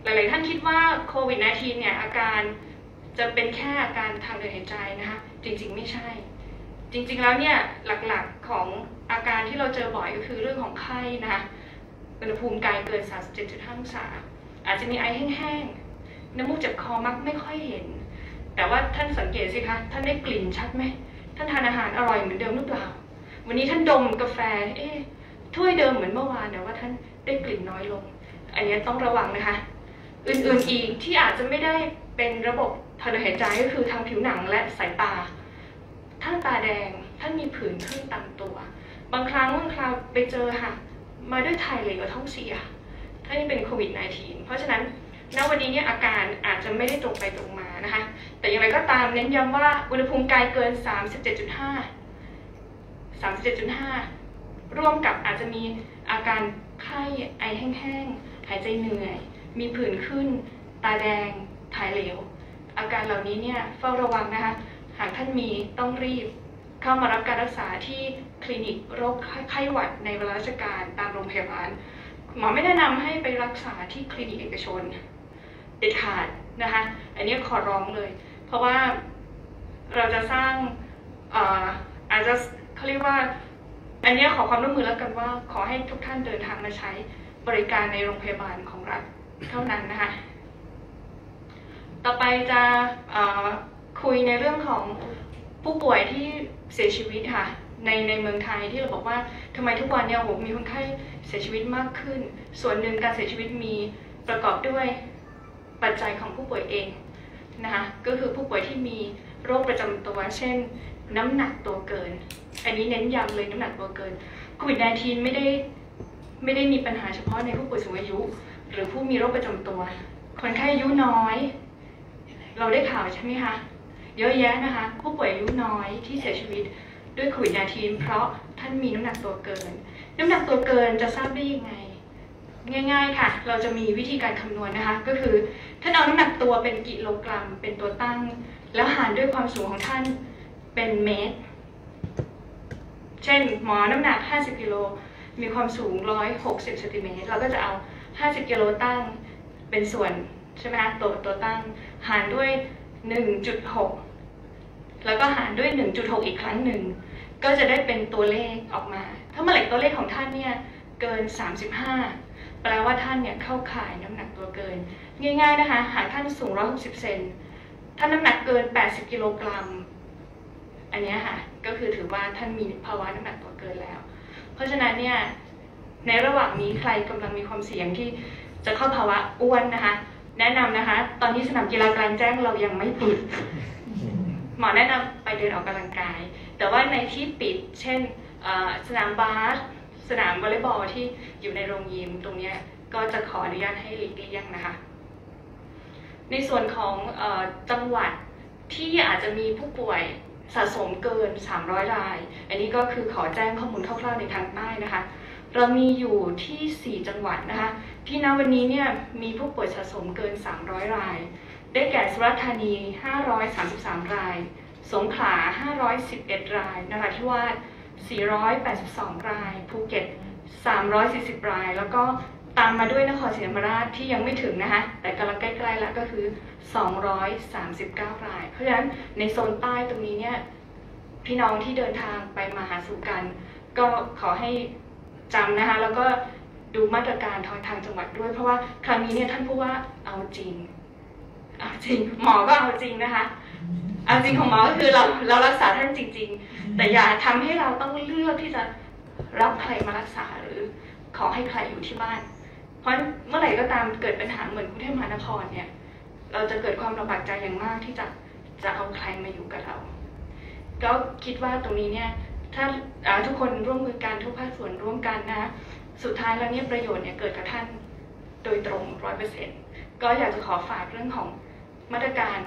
หลายๆท่านคิดว่าโควิด สิบเก้า เนี่ยอาการจะเป็นแค่อาการทางเดินหายใจนะคะจริงๆไม่ใช่จริงๆแล้วเนี่ยหลักๆของอาการที่เราเจอบ่อยก็คือเรื่องของไข้นะคะอุณหภูมิกายเกิน สามสิบเจ็ดจุดห้า องศาอาจจะมีไอแห้งๆน้ำมูกเจ็บคอมักไม่ค่อยเห็นแต่ว่าท่านสังเกตสิคะท่านได้กลิ่นชัดไหมท่านทานอาหารอร่อยเหมือนเดิมหรือเปล่าวันนี้ท่านดมกาแฟเอ๊ะถ้วยเดิมเหมือนเมื่อวานแต่ว่าท่านได้กลิ่นน้อยลงอันนี้ต้องระวังนะคะอื่นๆอีกที่อาจจะไม่ได้เป็นระบบทางเดินหายใจก็คือทางผิวหนังและสายตาท่านตาแดงท่านมีผื่นขึ้นตามตัวบางครั้งบางคราวไปเจอค่ะมาด้วยถ่ายเหลวท้องเสียท่านนี่เป็นโควิด สิบเก้า เพราะฉะนั้นณวันนี้เนี่ยอาการอาจจะไม่ได้ตรงไปตรงมานะคะแต่อย่างไรก็ตามเน้นย้ำว่าอุณหภูมิกายเกิน สามสิบเจ็ดจุดห้า สามสิบเจ็ดจุดห้า ร่วมกับอาจจะมีอาการไข้ไอแห้งๆหายใจเหนื่อยมีผื่นขึ้นตาแดงถ่ายเหลวอาการเหล่านี้เนี่ยเฝ้าระวังนะคะหากท่านมีต้องรีบเข้ามารับการรักษาที่คลินิกโรคไข้หวัดในเวลาราชการตามโรงพยาบาลหมอไม่แนะนำให้ไปรักษาที่คลินิกเอกชนเด็ดขาดนะคะอันนี้ขอร้องเลยเพราะว่าเราจะสร้างเอ่ออาจจะเขาเรียกว่าอันนี้ขอความร่วมมือแล้วกันว่าขอให้ทุกท่านเดินทางมาใช้บริการในโรงพยาบาลของรัฐเท่านั้นนะคะต่อไปจะคุยในเรื่องของผู้ป่วยที่เสียชีวิตค่ะในในเมืองไทยที่เราบอกว่าทำไมทุกวันเนี่ยโหมีคนไข้เสียชีวิตมากขึ้นส่วนหนึ่งการเสียชีวิตมีประกอบด้วยปัจจัยของผู้ป่วยเองนะคะก็คือผู้ป่วยที่มีโรคประจำตัวเช่นน้ำหนักตัวเกินอันนี้เน้นย้ำเลยน้ำหนักตัวเกินโควิด สิบเก้า ไม่ได้ไม่ได้มีปัญหาเฉพาะในผู้ป่วยสูงอายุหรือผู้มีโรคประจำตัวคนไข้อายุน้อยเราได้ข่าวใช่ไหมคะเยอะแยะนะคะผู้ป่วยอายุน้อยที่เสียชีวิตด้วยโควิด สิบเก้า เพราะท่านมีน้ำหนักตัวเกินน้ำหนักตัวเกินจะทราบได้ยังไงง่ายๆค่ะเราจะมีวิธีการคำนวณนะคะก็คือท่านเอาน้ำหนักตัวเป็นกิโลกรัมเป็นตัวตั้งแล้วหารด้วยความสูงของท่านเป็นเมตรเช่นหมอน้ำหนักห้าสิบกิโลมีความสูงหนึ่งร้อยหกสิบเซนติเมตรเราก็จะเอาห้าสิบกิโลตั้งเป็นส่วนใช่ไหมคะตัวตัวตั้งหารด้วย หนึ่งจุดหก แล้วก็หารด้วย หนึ่งจุดหก อีกครั้งหนึ่งก็จะได้เป็นตัวเลขออกมาถ้าเมื่อไหร่ตัวเลขของท่านเนี่ยเกินสามสิบห้าแปลว่าท่านเนี่ยเข้าข่ายน้ำหนักตัวเกินง่ายๆนะคะหากท่านสูงหนึ่งร้อยหกสิบเซนท่านน้ำหนักเกินแปดสิบกิโลกรัมอันนี้ค่ะก็คือถือว่าท่านมีภาวะน้ำหนักตัวเกินแล้วเพราะฉะนั้นเนี่ยในระหว่างนี้ใครกำลังมีความเสี่ยงที่จะเข้าภาวะอ้วนนะคะแนะนำนะคะตอนนี้สนามกีฬากลางแจ้งเรายังไม่ปิดหมอแนะนำไปเดินออกกำลังกายแต่ว่าในที่ปิดเช่นสนามบาสสนามวอลเลย์บอลที่อยู่ในโรงยิมตรงนี้ก็จะขออนุญาตให้หลีกเลี่ยงนะคะในส่วนของจังหวัดที่อาจจะมีผู้ป่วยสะสมเกินสามร้อยรายอันนี้ก็คือขอแจ้งข้อมูลคร่าวๆในทางใต้นะคะเรามีอยู่ที่สี่จังหวัดนะคะที่ณวันนี้เนี่ยมีผู้ป่วยสะสมเกินสามร้อยรายได้แก่สุราษฎร์ธานีห้าร้อยสามสิบสามรายสงขลาห้าร้อยสิบเอ็ดรายนราธิวาสสี่ร้อยแปดสิบสองรายภูเก็ตสามร้อยสี่สิบรายแล้วก็ตามมาด้วยนครศรีธรรมราชที่ยังไม่ถึงนะคะแต่กำลังใกล้ๆแล้วก็คือสองร้อยสามสิบเก้ารายเพราะฉะนั้นในโซนใต้ตรงนี้เนี่ยพี่น้องที่เดินทางไปมาหาสู่กันก็ขอให้จำนะคะแล้วก็ดูมาตรการทางทางจังหวัดด้วยเพราะว่าครั้งนี้เนี่ยท่านผู้ว่าเอาจริงเอาจริงหมอก็เอาจริงนะคะเอาจริงของหมอก็คือเราเรารักษาท่านจริงๆแต่อย่าทำให้เราต้องเลือกที่จะรับใครมารักษาหรือขอให้ใครอยู่ที่บ้านเพราะเมื่อไหร่ก็ตามเกิดปัญหาเหมือนกรุงเทพมหานครเนี่ยเราจะเกิดความลำบากใจอย่างมากที่จะจะเอาใครมาอยู่กับเราก็คิดว่าตรงนี้เนี่ยถ้าทุกคนร่วมมือกันทุกภาคส่วนร่วมกันนะสุดท้ายแล้วเนี่ยประโยชน์เนี่ยเกิดกับท่านโดยตรง ร้อยเปอร์เซ็นต์ ก็อยากจะขอฝากเรื่องของมาตรการ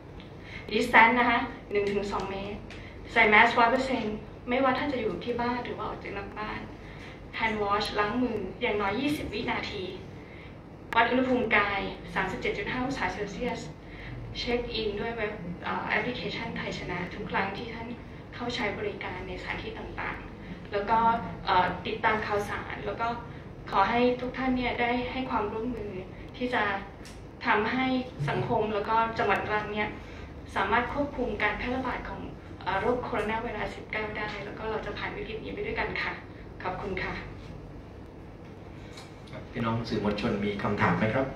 distance นะคะ หนึ่งถึงสอง เมตรใส่แมส ร้อยเปอร์เซ็นต์ ไม่ว่าท่านจะอยู่ที่บ้านหรือว่าออกจากนอกบ้าน hand wash ล้างมืออย่างน้อยยี่สิบวินาทีวัดอุณหภูมิกาย สามสิบเจ็ดจุดห้า องศาเซลเซียสเช็คอินด้วยเว็บแอปพลิเคชันไทยชนะทุกครั้งที่ท่านเข้าใช้บริการในสถานที่ต่างๆแล้วก็ติดตามข่าวสารแล้วก็ขอให้ทุกท่านเนี่ยได้ให้ความร่วมมือที่จะทำให้สังคมแล้วก็จังหวัดตรังเนี่ยสามารถควบคุมการแพร่ระบาดของโรคโคโรนาไวรัส สิบเก้า ได้แล้วก็เราจะผ่านวิกฤตนี้ไปด้วยกันค่ะขอบคุณค่ะพี่น้องสื่อมวลชนมีคำถามไหมครับ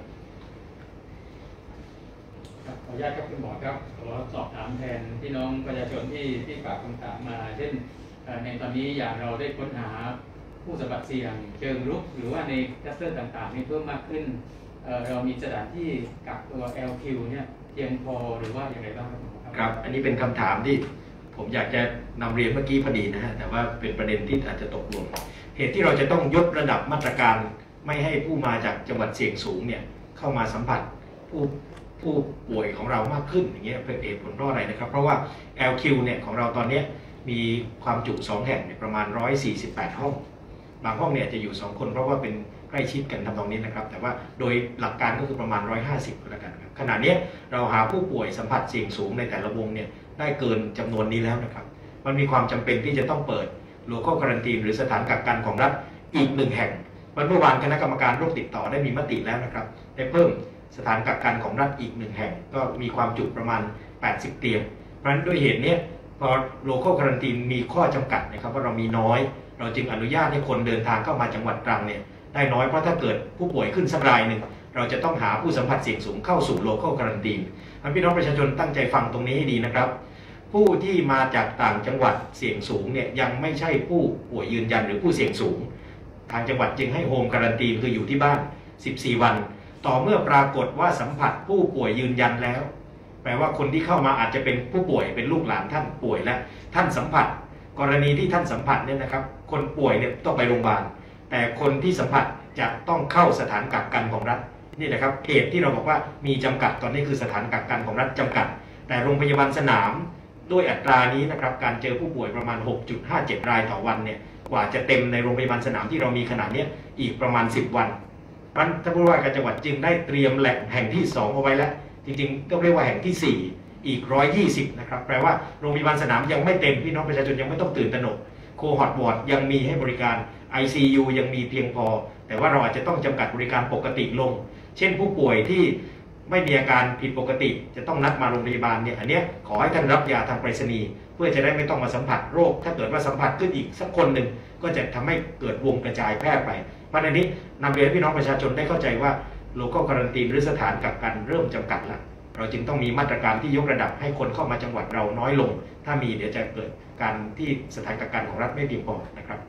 ขออนุญาตครับคุณหมอครับขอสอบถามแทนพี่น้องประชาชนที่ที่ฝากคำถามมาเช่นในตอนนี้อย่างเราได้ค้นหาผู้สัมผัสเสี่ยงเชิงรุกหรือว่าในคลัสเตอร์ต่างๆนี่เพิ่มมากขึ้นเรามีสถานที่กักตัว แอล คิว เนี่ยเพียงพอหรือว่าอย่างไรบ้างครับครับอันนี้เป็นคำถามที่ผมอยากจะนำเรียนเมื่อกี้พอดีนะฮะแต่ว่าเป็นประเด็นที่อาจจะตกหล่นเหตุที่เราจะต้องยกระดับมาตรการไม่ให้ผู้มาจากจังหวัดเสี่ยงสูงเนี่ยเข้ามาสัมผัสผู้ผู้ป่วยของเรามากขึ้นอย่างเงี้ยเป็นเหตุผลเพราะอะไรนะครับเพราะว่า แอล คิว เนี่ยของเราตอนนี้มีความจุสองแห่งประมาณหนึ่งร้อยสี่สิบแปดห้องบางห้องเนี่ยจะอยู่สองคนเพราะว่าเป็นใกล้ชิดกันทำตรงนี้นะครับแต่ว่าโดยหลักการก็คือประมาณหนึ่งร้อยห้าสิบก็แล้วกันครับขณะนี้เราหาผู้ป่วยสัมผัสเสี่ยงสูงในแต่ละวงเนี่ยได้เกินจำนวนนี้แล้วนะครับมันมีความจำเป็นที่จะต้องเปิด local quarantine หรือสถานกักกันของรัฐอีกหนึ่งแห่งวันเมื่อวานคณะกรรมการโรคติดต่อได้มีมติแล้วนะครับได้เพิ่มสถานกักกันของรัฐอีกหนึ่งแห่งก็มีความจุประมาณแปดสิบเตียงเพราะฉะนั้นด้วยเหตุนี้พอ local quarantine มีข้อจำกัดนะครับว่าเรามีน้อยเราจึงอนุญาตให้คนเดินทางเข้ามาจังหวัดตรังเนี่ยได้น้อยเพราะถ้าเกิดผู้ป่วยขึ้นสักรายหนึ่งเราจะต้องหาผู้สัมผัสเสี่ยงสูงเข้าสู่ local quarantine พี่น้องประชาชนตั้งใจฟังตรงนี้ให้ดีนะครับผู้ที่มาจากต่างจังหวัดเสี่ยงสูงเนี่ยยังไม่ใช่ผู้ป่วยยืนยันหรือผู้เสี่ยงสูงทางจังหวัดจึงให้โฮมการันตีคืออยู่ที่บ้านสิบสี่วันต่อเมื่อปรากฏว่าสัมผัสผู้ป่วยยืนยันแล้วแปลว่าคนที่เข้ามาอาจจะเป็นผู้ป่วยเป็นลูกหลานท่านป่วยและท่านสัมผัสกรณีที่ท่านสัมผัสเนี่ยนะครับคนป่วยเนี่ยต้องไปโรงพยาบาลแต่คนที่สัมผัสจะต้องเข้าสถานกักกันของรัฐนี่แหละครับเหตุที่เราบอกว่ามีจำกัดตอนนี้คือสถานกักกันของรัฐจำกัดแต่โรงพยาบาลสนามด้วยอัตรานี้นะครับการเจอผู้ป่วยประมาณ หกจุดห้าเจ็ด รายต่อวันเนี่ยกว่าจะเต็มในโรงพยาบาลสนามที่เรามีขนาดนี้อีกประมาณสิบวันท่านผู้ว่าการจังหวัดจึงได้เตรียมแหล่งแห่งที่สองเอาไว้แล้วจริงๆก็เรียกว่าแห่งที่สี่อีกหนึ่งร้อยยี่สิบนะครับแปลว่าโรงพยาบาลสนามยังไม่เต็มพี่น้องประชาชนยังไม่ต้องตื่นตระหนกโคฮอตวอร์ดยังมีให้บริการ ไอ ซี ยู ยังมีเพียงพอแต่ว่าเราอาจจะต้องจำกัดบริการปกติลงเช่นผู้ป่วยที่ไม่มีอาการผิดปกติจะต้องนัดมาโรงพยาบาลเนี่ยอันนี้ขอให้ท่านรับยาทางไปรษณีย์เพื่อจะได้ไม่ต้องมาสัมผัสโรคถ้าเกิดว่าสัมผัสขึ้นอีกสักคนหนึ่งก็จะทำให้เกิดวงกระจายแพร่ไปเพราะในนี้นำเรียนให้พี่น้องประชาชนได้เข้าใจว่า local quarantine หรือสถานกักกันเริ่มจำกัดแล้วเราจึงต้องมีมาตรการที่ยกระดับให้คนเข้ามาจังหวัดเราน้อยลงถ้ามีเดี๋ยวจะเกิดการที่สถานกักกันของรัฐไม่เพียงพอนะครับ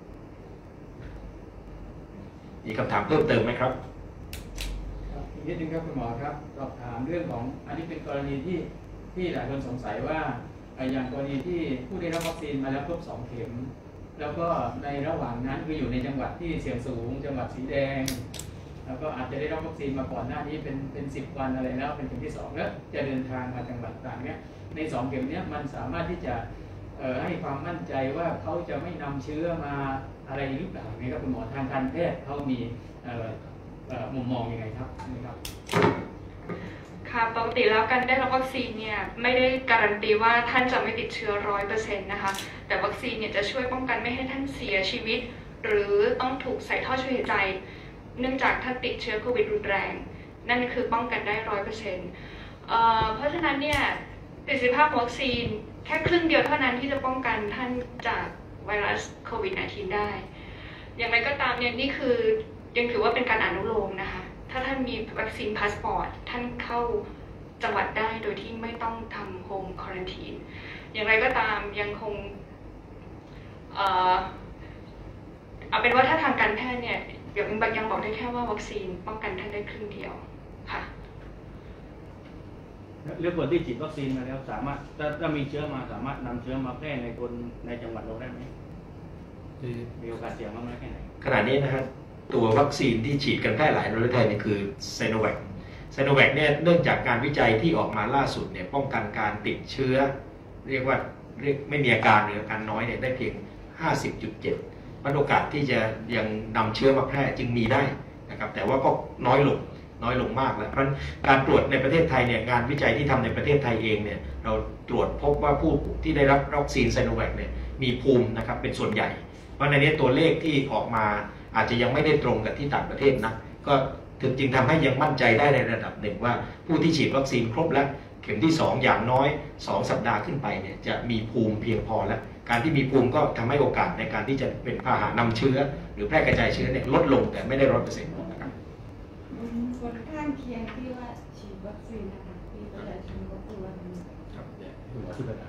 มีคำถามเพิ่มเติมไหมครับอีกนิดนึงครับคุณหมอครับสอบถามเรื่องของอันนี้เป็นกรณีที่ที่หลายคนสงสัยว่าอย่างกรณีที่ผู้ได้รับวัคซีนมาแล้วครบสองเข็มแล้วก็ในระหว่างนั้นคืออยู่ในจังหวัดที่เสี่ยงสูงจังหวัดสีแดงแล้วก็อาจจะได้รับวัคซีนมาก่อนหน้านี้เป็นเป็นสิบวันอะไรแล้วเป็นเข็มที่สองแล้วจะเดินทางมาจังหวัดต่างเนี้ยในสองเข็มเนี้ยมันสามารถที่จะให้ความมั่นใจว่าเขาจะไม่นำเชื้อมาอะไรหรือเปล่าไหมครับคุณหมอทางการแพทย์เขามีมุมมองยังไงครับนะครับค่ะปกติแล้วการได้รับวัคซีนเนี่ยไม่ได้การันตีว่าท่านจะไม่ติดเชื้อร้อยเปอร์เซ็นต์นะคะแต่วัคซีนเนี่ยจะช่วยป้องกันไม่ให้ท่านเสียชีวิตหรือต้องถูกใส่ท่อช่วยหายใจเนื่องจากถ้าติดเชื้อโควิดรุนแรงนั่นคือป้องกันได้ร้อยเปอร์เซ็นต์เพราะฉะนั้นเนี่ยประสิทธิภาพวัคซีนแค่ครึ่งเดียวเท่านั้นที่จะป้องกันท่านจากไวรัสโควิด สิบเก้า ได้อย่างไรก็ตามเนี่ยนี่คือยังถือว่าเป็นการอนุโลมนะคะถ้าท่านมีวัคซีนพาสปอร์ตท่านเข้าจังหวัดได้โดยที่ไม่ต้องทำโฮมควอรันทีนอย่างไรก็ตามยังคงเอ่อเอาเป็นว่าถ้าทางการแพทย์เนี่ยยังยังบอกได้แค่ว่าวัคซีนป้องกันท่านได้ครึ่งเดียวค่ะเรื่องคนที่ฉีดวัคซีนมาแล้วสามารถถ้าถ้ามีเชื้อมาสามารถนำเชื้อมาแพร่ในคนในจังหวัดเราได้ไหมมีโอกาสเสี่ยงมากน้อยแค่ไหนขณะนี้นะครับตัววัคซีนที่ฉีดกันแพร่หลายในประเทศไทยนี่คือไซโนแวคไซโนแวคเนี่ยเนื่องจากการวิจัยที่ออกมาล่าสุดเนี่ยป้องกันการติดเชื้อเรียกว่าเรียกไม่มีอาการหรืออาการน้อยเนี่ยได้เพียง ห้าสิบจุดเจ็ด โอกาสที่จะยังนำเชื้อมาแพร่จึงมีได้นะครับแต่ว่าก็น้อยลงน้อยลงมากแล้วเพราะการตรวจในประเทศไทยเนี่ยงานวิจัยที่ทำในประเทศไทยเองเนี่ยเราตรวจพบว่าผู้ที่ได้รับวัคซีนไซโนแวคเนี่ยมีภูมินะครับเป็นส่วนใหญ่เพราะในนี้ตัวเลขที่ออกมาอาจจะยังไม่ได้ตรงกับที่ต่างประเทศนะก็ถึงจึงทำให้ยังมั่นใจได้ในระดับหนึ่งว่าผู้ที่ฉีดวัคซีนครบแล้วเข็มที่สองอย่างน้อยสองสัปดาห์ขึ้นไปเนี่ยจะมีภูมิเพียงพอแล้วการที่มีภูมิก็ทำให้โอกาสในการที่จะเป็นพาหะนำเชื้อหรือแพร่กระจายเชื้อเนี่ยลดลงแต่ไม่ได้ร้อยเปอร์เซ็นต์นะครับผลข้างเคียงที่ว่าฉีดวัคซีนนะคะที่ประชาชนก็กลัวกันครับเนี่ยคุณหมอที่ประดา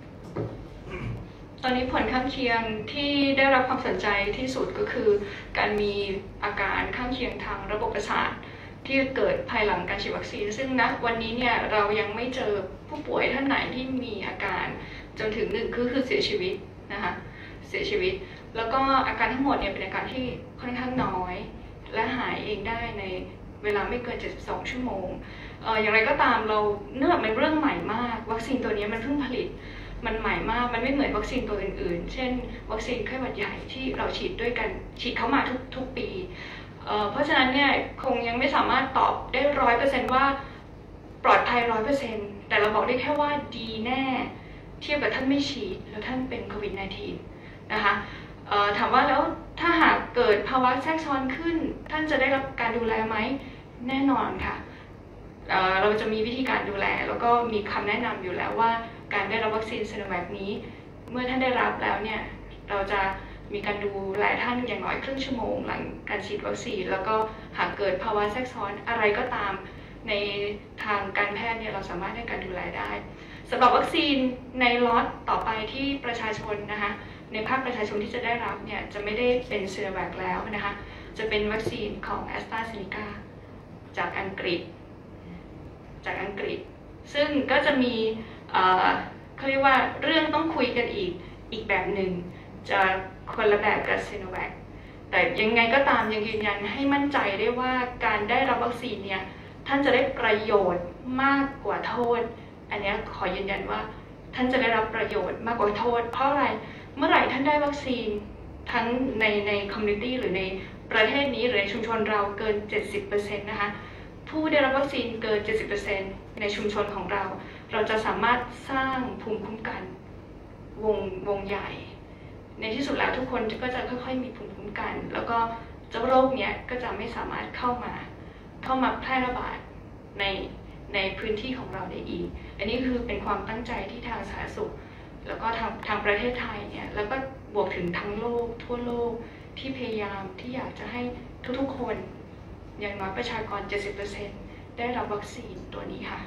ตอนนี้ผลข้างเคียงที่ได้รับความสนใจที่สุดก็คือการมีอาการข้างเคียงทางระบบประสาทที่เกิดภายหลังการฉีดวัคซีนซึ่งณวันนี้เนี่ยเรายังไม่เจอผู้ป่วยท่านไหนที่มีอาการจนถึงหนึ่งคือคือเสียชีวิตนะคะเสียชีวิตแล้วก็อาการทั้งหมดเนี่ยเป็นอาการที่ค่อนข้างน้อยและหายเองได้ในเวลาไม่เกินเจ็ดสิบสองชั่วโมงเอ่ออย่างไรก็ตามเราเนื่องจากเป็นเรื่องใหม่มากวัคซีนตัวนี้มันเพิ่งผลิตมันใหม่มากมันไม่เหมือนวัคซีนตัวอื่นๆเช่นวัคซีนไข้หวัดใหญ่ที่เราฉีดด้วยกันฉีดเข้ามาทุกทุกปีเอ่อเพราะฉะนั้นเนี่ยคงยังไม่สามารถตอบได้ร้อยเปอร์เซนต์ว่าปลอดภัยร้อยเปอร์เซ็นต์แต่เราบอกได้แค่ว่าดีแน่เทียบกับท่านไม่ฉีดแล้วท่านเป็นโควิด สิบเก้า นะคะถามว่าแล้วถ้าหากเกิดภาวะแทรกซ้อนขึ้นท่านจะได้รับการดูแลไหมแน่นอนค่ะเเราจะมีวิธีการดูแลแล้วก็มีคำแนะนำอยู่แล้วว่าการได้รับวัคซีนซีโนแวคนี้เมื่อท่านได้รับแล้วเนี่ยเราจะมีการดูแลท่านอย่างน้อยครึ่งชั่วโมงหลังการฉีดวัคซีนแล้วก็หากเกิดภาวะแทรกซ้อนอะไรก็ตามในทางการแพทย์เนี่ยเราสามารถให้การดูแลได้สำหรับวัคซีนในล็อตต่อไปที่ประชาชนนะคะในภาคประชาชนที่จะได้รับเนี่ยจะไม่ได้เป็นซีโนแวคแล้วนะคะจะเป็นวัคซีนของแอสตราเซเนกาจากอังกฤษจากอังกฤษซึ่งก็จะมีเขาเรียกว่าเรื่องต้องคุยกันอีกอีกแบบหนึ่งจะคนละแบบกับซีโนแวคแต่ยังไงก็ตามยังยืนยันให้มั่นใจได้ว่าการได้รับวัคซีนเนี่ยท่านจะได้ประโยชน์มากกว่าโทษอันนี้ขอยืนยันว่าท่านจะได้รับประโยชน์มากกว่าโทษเพราะอะไรเมื่อไหร่ท่านได้วัคซีนทั้งในในคอมมูนิตี้หรือในประเทศนี้หรือในชุมชนเราเกิน เจ็ดสิบเปอร์เซ็นต์ นะคะผู้ได้รับวัคซีนเกิน เจ็ดสิบเปอร์เซ็นต์ ในชุมชนของเราเราจะสามารถสร้างภูมิคุ้มกันวงวงใหญ่ในที่สุดแล้วทุกคนก็จะค่อยๆมีภูมิคุ้มกันแล้วก็เจ้าโรคเนี้ยก็จะไม่สามารถเข้ามาเข้ามาแพร่ระบาดในในพื้นที่ของเราได้อีกอันนี้คือเป็นความตั้งใจที่ทางสาธารณสุขแล้วก็ทางทางประเทศไทยเนี่ยแล้วก็บวกถึงทั้งโลกทั่วโลกที่พยายามที่อยากจะให้ทุกๆคนอย่างน้อยประชากร เจ็ดสิบเปอร์เซ็นต์ ได้รับวัคซีนตัวนี้ค่ะ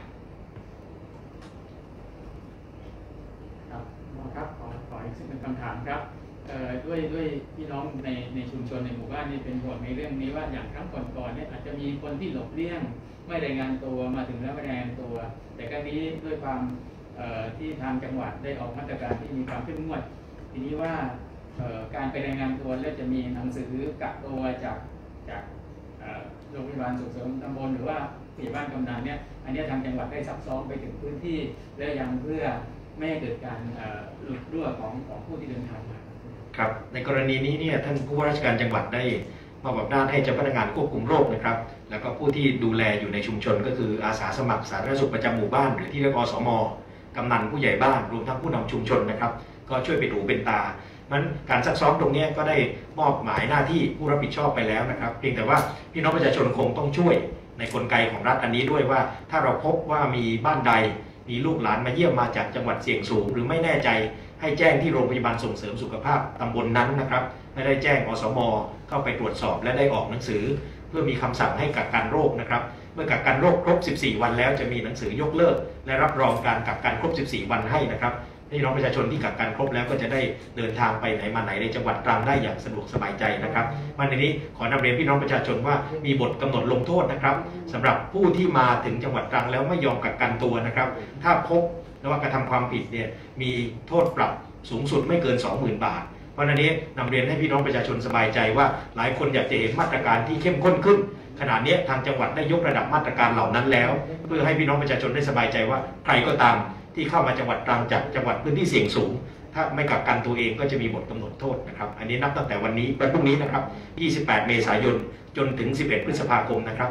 ครับหมอครับขอขออีกสักหนึ่งคำถามครับด้วยด้วยพี่น้องในในชุมชนในหมู่บ้านนี่เป็นห่วงในเรื่องนี้ว่าอย่างครั้งก่อนๆเนี่ยอาจจะมีคนที่หลบเลี่ยงไม่รายงานตัวมาถึงแล้วไม่รายงานตัวแต่ครั้งนี้ด้วยความที่ทางจังหวัดได้ออกมาตรการที่มีความเข้มงวดทีนี้ว่าการไปรายงานตัวแล้วจะมีหนังสือกักตัวจากจากโรงพยาบาลส่งเสริมตำบลหรือว่าผู้ใหญ่บ้านกำนันเนี่ยอันนี้ทางจังหวัดได้ซับซ้อนไปถึงพื้นที่และยังเพื่อไม่ให้เกิดการหลุดรั่วของของผู้ที่เดินทางมาครับในกรณีนี้เนี่ยท่านผู้ว่าราชการจังหวัดได้มอบอำนาจให้เจ้าพนักงานควบคุมโรคนะครับแล้วก็ผู้ที่ดูแลอยู่ในชุมชนก็คืออาสาสมัครสาธารณสุขประจำหมู่บ้านหรือที่เรียกอสม.กำนันผู้ใหญ่บ้านรวมทั้งผู้นำชุมชนนะครับก็ช่วยเป็นหูเป็นตานั้นการซักซ้อมตรงนี้ก็ได้มอบหมายหน้าที่ผู้รับผิดชอบไปแล้วนะครับเพียงแต่ว่าพี่น้องประชาชนคงต้องช่วยในกลไกของรัฐอันนี้ด้วยว่าถ้าเราพบว่ามีบ้านใดมีลูกหลานมาเยี่ยมมาจากจังหวัดเสี่ยงสูงหรือไม่แน่ใจให้แจ้งที่โรงพยาบาลส่งเสริมสุขภาพตำบลนั้นนะครับไม่ได้แจ้งอสม.เข้าไปตรวจสอบและได้ออกหนังสือเพื่อมีคำสั่งให้กักกันโรคนะครับเมื่อกักกันโรคครบสิบสี่วันแล้วจะมีหนังสือยกเลิกและรับรองการกักกันครบสิบสี่วันให้นะครับพี่น้องประชาชนที่กักกันครบแล้วก็จะได้เดินทางไปไหนมาไหนในจังหวัดตรังได้อย่างสะดวกสบายใจนะครับวันนี้ขอนำเรียนพี่น้องประชาชนว่ามีบทกำหนดลงโทษนะครับสำหรับผู้ที่มาถึงจังหวัดตรังแล้วไม่ยอมกักกันตัวนะครับถ้าพบว่ากระทำความผิดเนี่ยมีโทษปรับสูงสุดไม่เกิน สองหมื่น บาทเพราะฉะนั้นนำเรียนให้พี่น้องประชาชนสบายใจว่าหลายคนอยากจะเห็นมาตรการที่เข้มข้นขึ้นขณะนี้ทางจังหวัดได้ยกระดับมาตรการเหล่านั้นแล้วเพื่อให้พี่น้องประชาชนได้สบายใจว่าใครก็ตามที่เข้ามาจังหวัดตรังจากจังหวัดพื้นที่เสี่ยงสูงถ้าไม่กักกันตัวเองก็จะมีบทกำหนดโทษนะครับอันนี้นับตั้งแต่วันนี้วันพรุ่งนี้นะครับยี่สิบแปดเมษายนจนถึงสิบเอ็ดพฤษภาคมนะครับ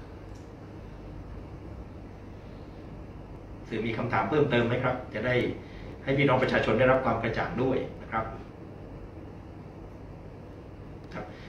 สื่อมีคำถามเพิ่มเติมไหมครับจะได้ให้พี่น้องประชาชนได้รับความกระจ่างด้วยนะครับครับ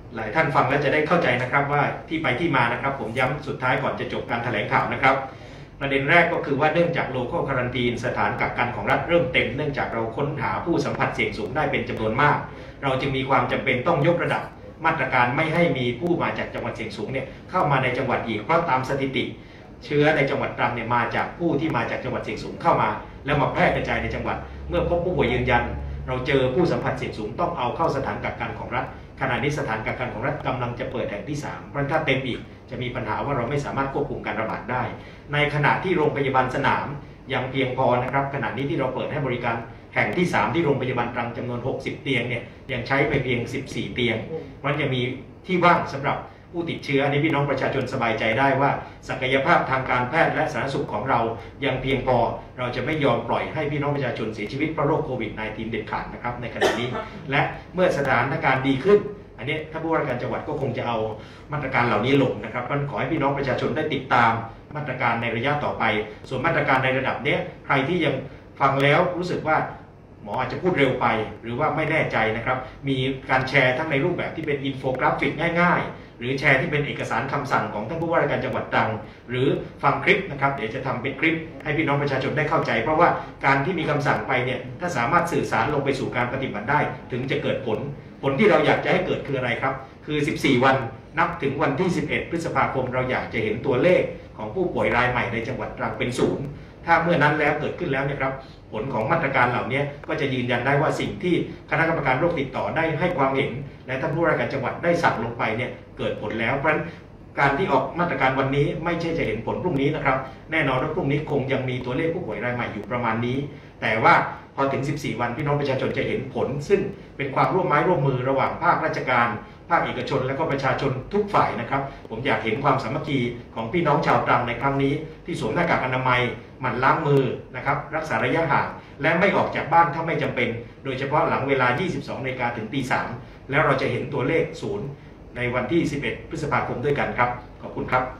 หลายท่านฟังแล้วจะได้เข้าใจนะครับว่าที่ไปที่มานะครับผมย้ำสุดท้ายก่อนจะจบการแถลงข่าวนะครับประเด็นแรกก็คือว่าเนื่องจาก local quarantine สถานกักกันของรัฐเริ่มเต็มเนื่องจากเราค้นหาผู้สัมผัสเสี่ยงสูงได้เป็นจำนวนมากเราจึงมีความจำเป็นต้องยกระดับมาตรการไม่ให้มีผู้มาจากจังหวัดเสี่ยงสูงเนี่ยเข้ามาในจังหวัดอีกเพราะตามสถิติเชื้อในจังหวัดตรังเนี่ยมาจากผู้ที่มาจากจังหวัดเสี่ยงสูงเข้ามาแล้วมาแพร่กระจายในจังหวัดเมื่อพบผู้ป่วยยืนยันเราเจอผู้สัมผัสเสี่ยงสูงต้องเอาเข้าสถานกักกันของรัฐขณะนี้สถานกักกันของรัฐกำลังจะเปิดแห่งที่สามเพราะถ้าเต็มอีกจะมีปัญหาว่าเราไม่สามารถควบคุมการระบาดได้ในขณะที่โรงพยาบาลสนามยังเพียงพอนะครับขณะนี้ที่เราเปิดให้บริการแห่งที่สามที่โรงพยาบาลตรังจำนวนหกสิบเตียงเนี่ยยังใช้ไปเพียงสิบสี่เตียงเพราะยังมีที่ว่างสำหรับผู้ติดเชื้ออันนี้พี่น้องประชาชนสบายใจได้ว่าศักยภาพทางการแพทย์และสาธารณสุขของเรายังเพียงพอเราจะไม่ยอมปล่อยให้พี่น้องประชาชนเสียชีวิตเพราะโรคโควิด สิบเก้า เด็ดขาดนะครับในขณะนี้และเมื่อสถานการณ์ดีขึ้นอันนี้ถ้าผู้ว่าราชการจังหวัดก็คงจะเอามาตรการเหล่านี้ลงนะครับก็ขอให้พี่น้องประชาชนได้ติดตามมาตรการในระยะต่อไปส่วนมาตรการในระดับนี้ใครที่ยังฟังแล้วรู้สึกว่าหมออาจจะพูดเร็วไปหรือว่าไม่แน่ใจนะครับมีการแชร์ทั้งในรูปแบบที่เป็นอินโฟกราฟิกง่ายๆหรือแชร์ที่เป็นเอกสารคำสั่งของท่านผู้ว่าราชการจังหวัดตรังหรือฟังคลิปนะครับเดี๋ยวจะทำเป็นคลิปให้พี่น้องประชาชนได้เข้าใจเพราะว่าการที่มีคำสั่งไปเนี่ยถ้าสามารถสื่อสารลงไปสู่การปฏิบัติได้ถึงจะเกิดผลผลที่เราอยากจะให้เกิดคืออะไรครับคือสิบสี่วันนับถึงวันที่สิบเอ็ดพฤษภาคมเราอยากจะเห็นตัวเลขของผู้ป่วยรายใหม่ในจังหวัดตรังเป็นศูนย์ถ้าเมื่อนั้นแล้วเกิดขึ้นแล้วนะครับผลของมาตรการเหล่านี้ก็จะยืนยันได้ว่าสิ่งที่คณะกรรมการโรคติดต่อได้ให้ความเห็นและท่านผู้ว่าราชการจังหวัดได้สั่งลงไปเนี่ยเกิดผลแล้วเพราะฉะนั้นการที่ออกมาตรการวันนี้ไม่ใช่จะเห็นผลพรุ่งนี้นะครับแน่นอนว่าพรุ่งนี้คงยังมีตัวเลขผู้ป่วยรายใหม่อยู่ประมาณนี้แต่ว่าพอถึงสิบสี่วันพี่น้องประชาชนจะเห็นผลซึ่งเป็นความร่วมไม้ร่วมมือระหว่างภาคราชการภาคเอกชนและก็ประชาชนทุกฝ่ายนะครับผมอยากเห็นความสามัคคีของพี่น้องชาวตรังในครั้งนี้ที่สวมหน้ากากอนามัยหมั่นล้างมือนะครับรักษาระยะห่างและไม่ออกจากบ้านถ้าไม่จำเป็นโดยเฉพาะหลังเวลา ยี่สิบสองนาฬิกาถึงตีสามแล้วเราจะเห็นตัวเลขศูนย์ในวันที่สิบเอ็ดพฤษภาคมด้วยกันครับขอบคุณครับ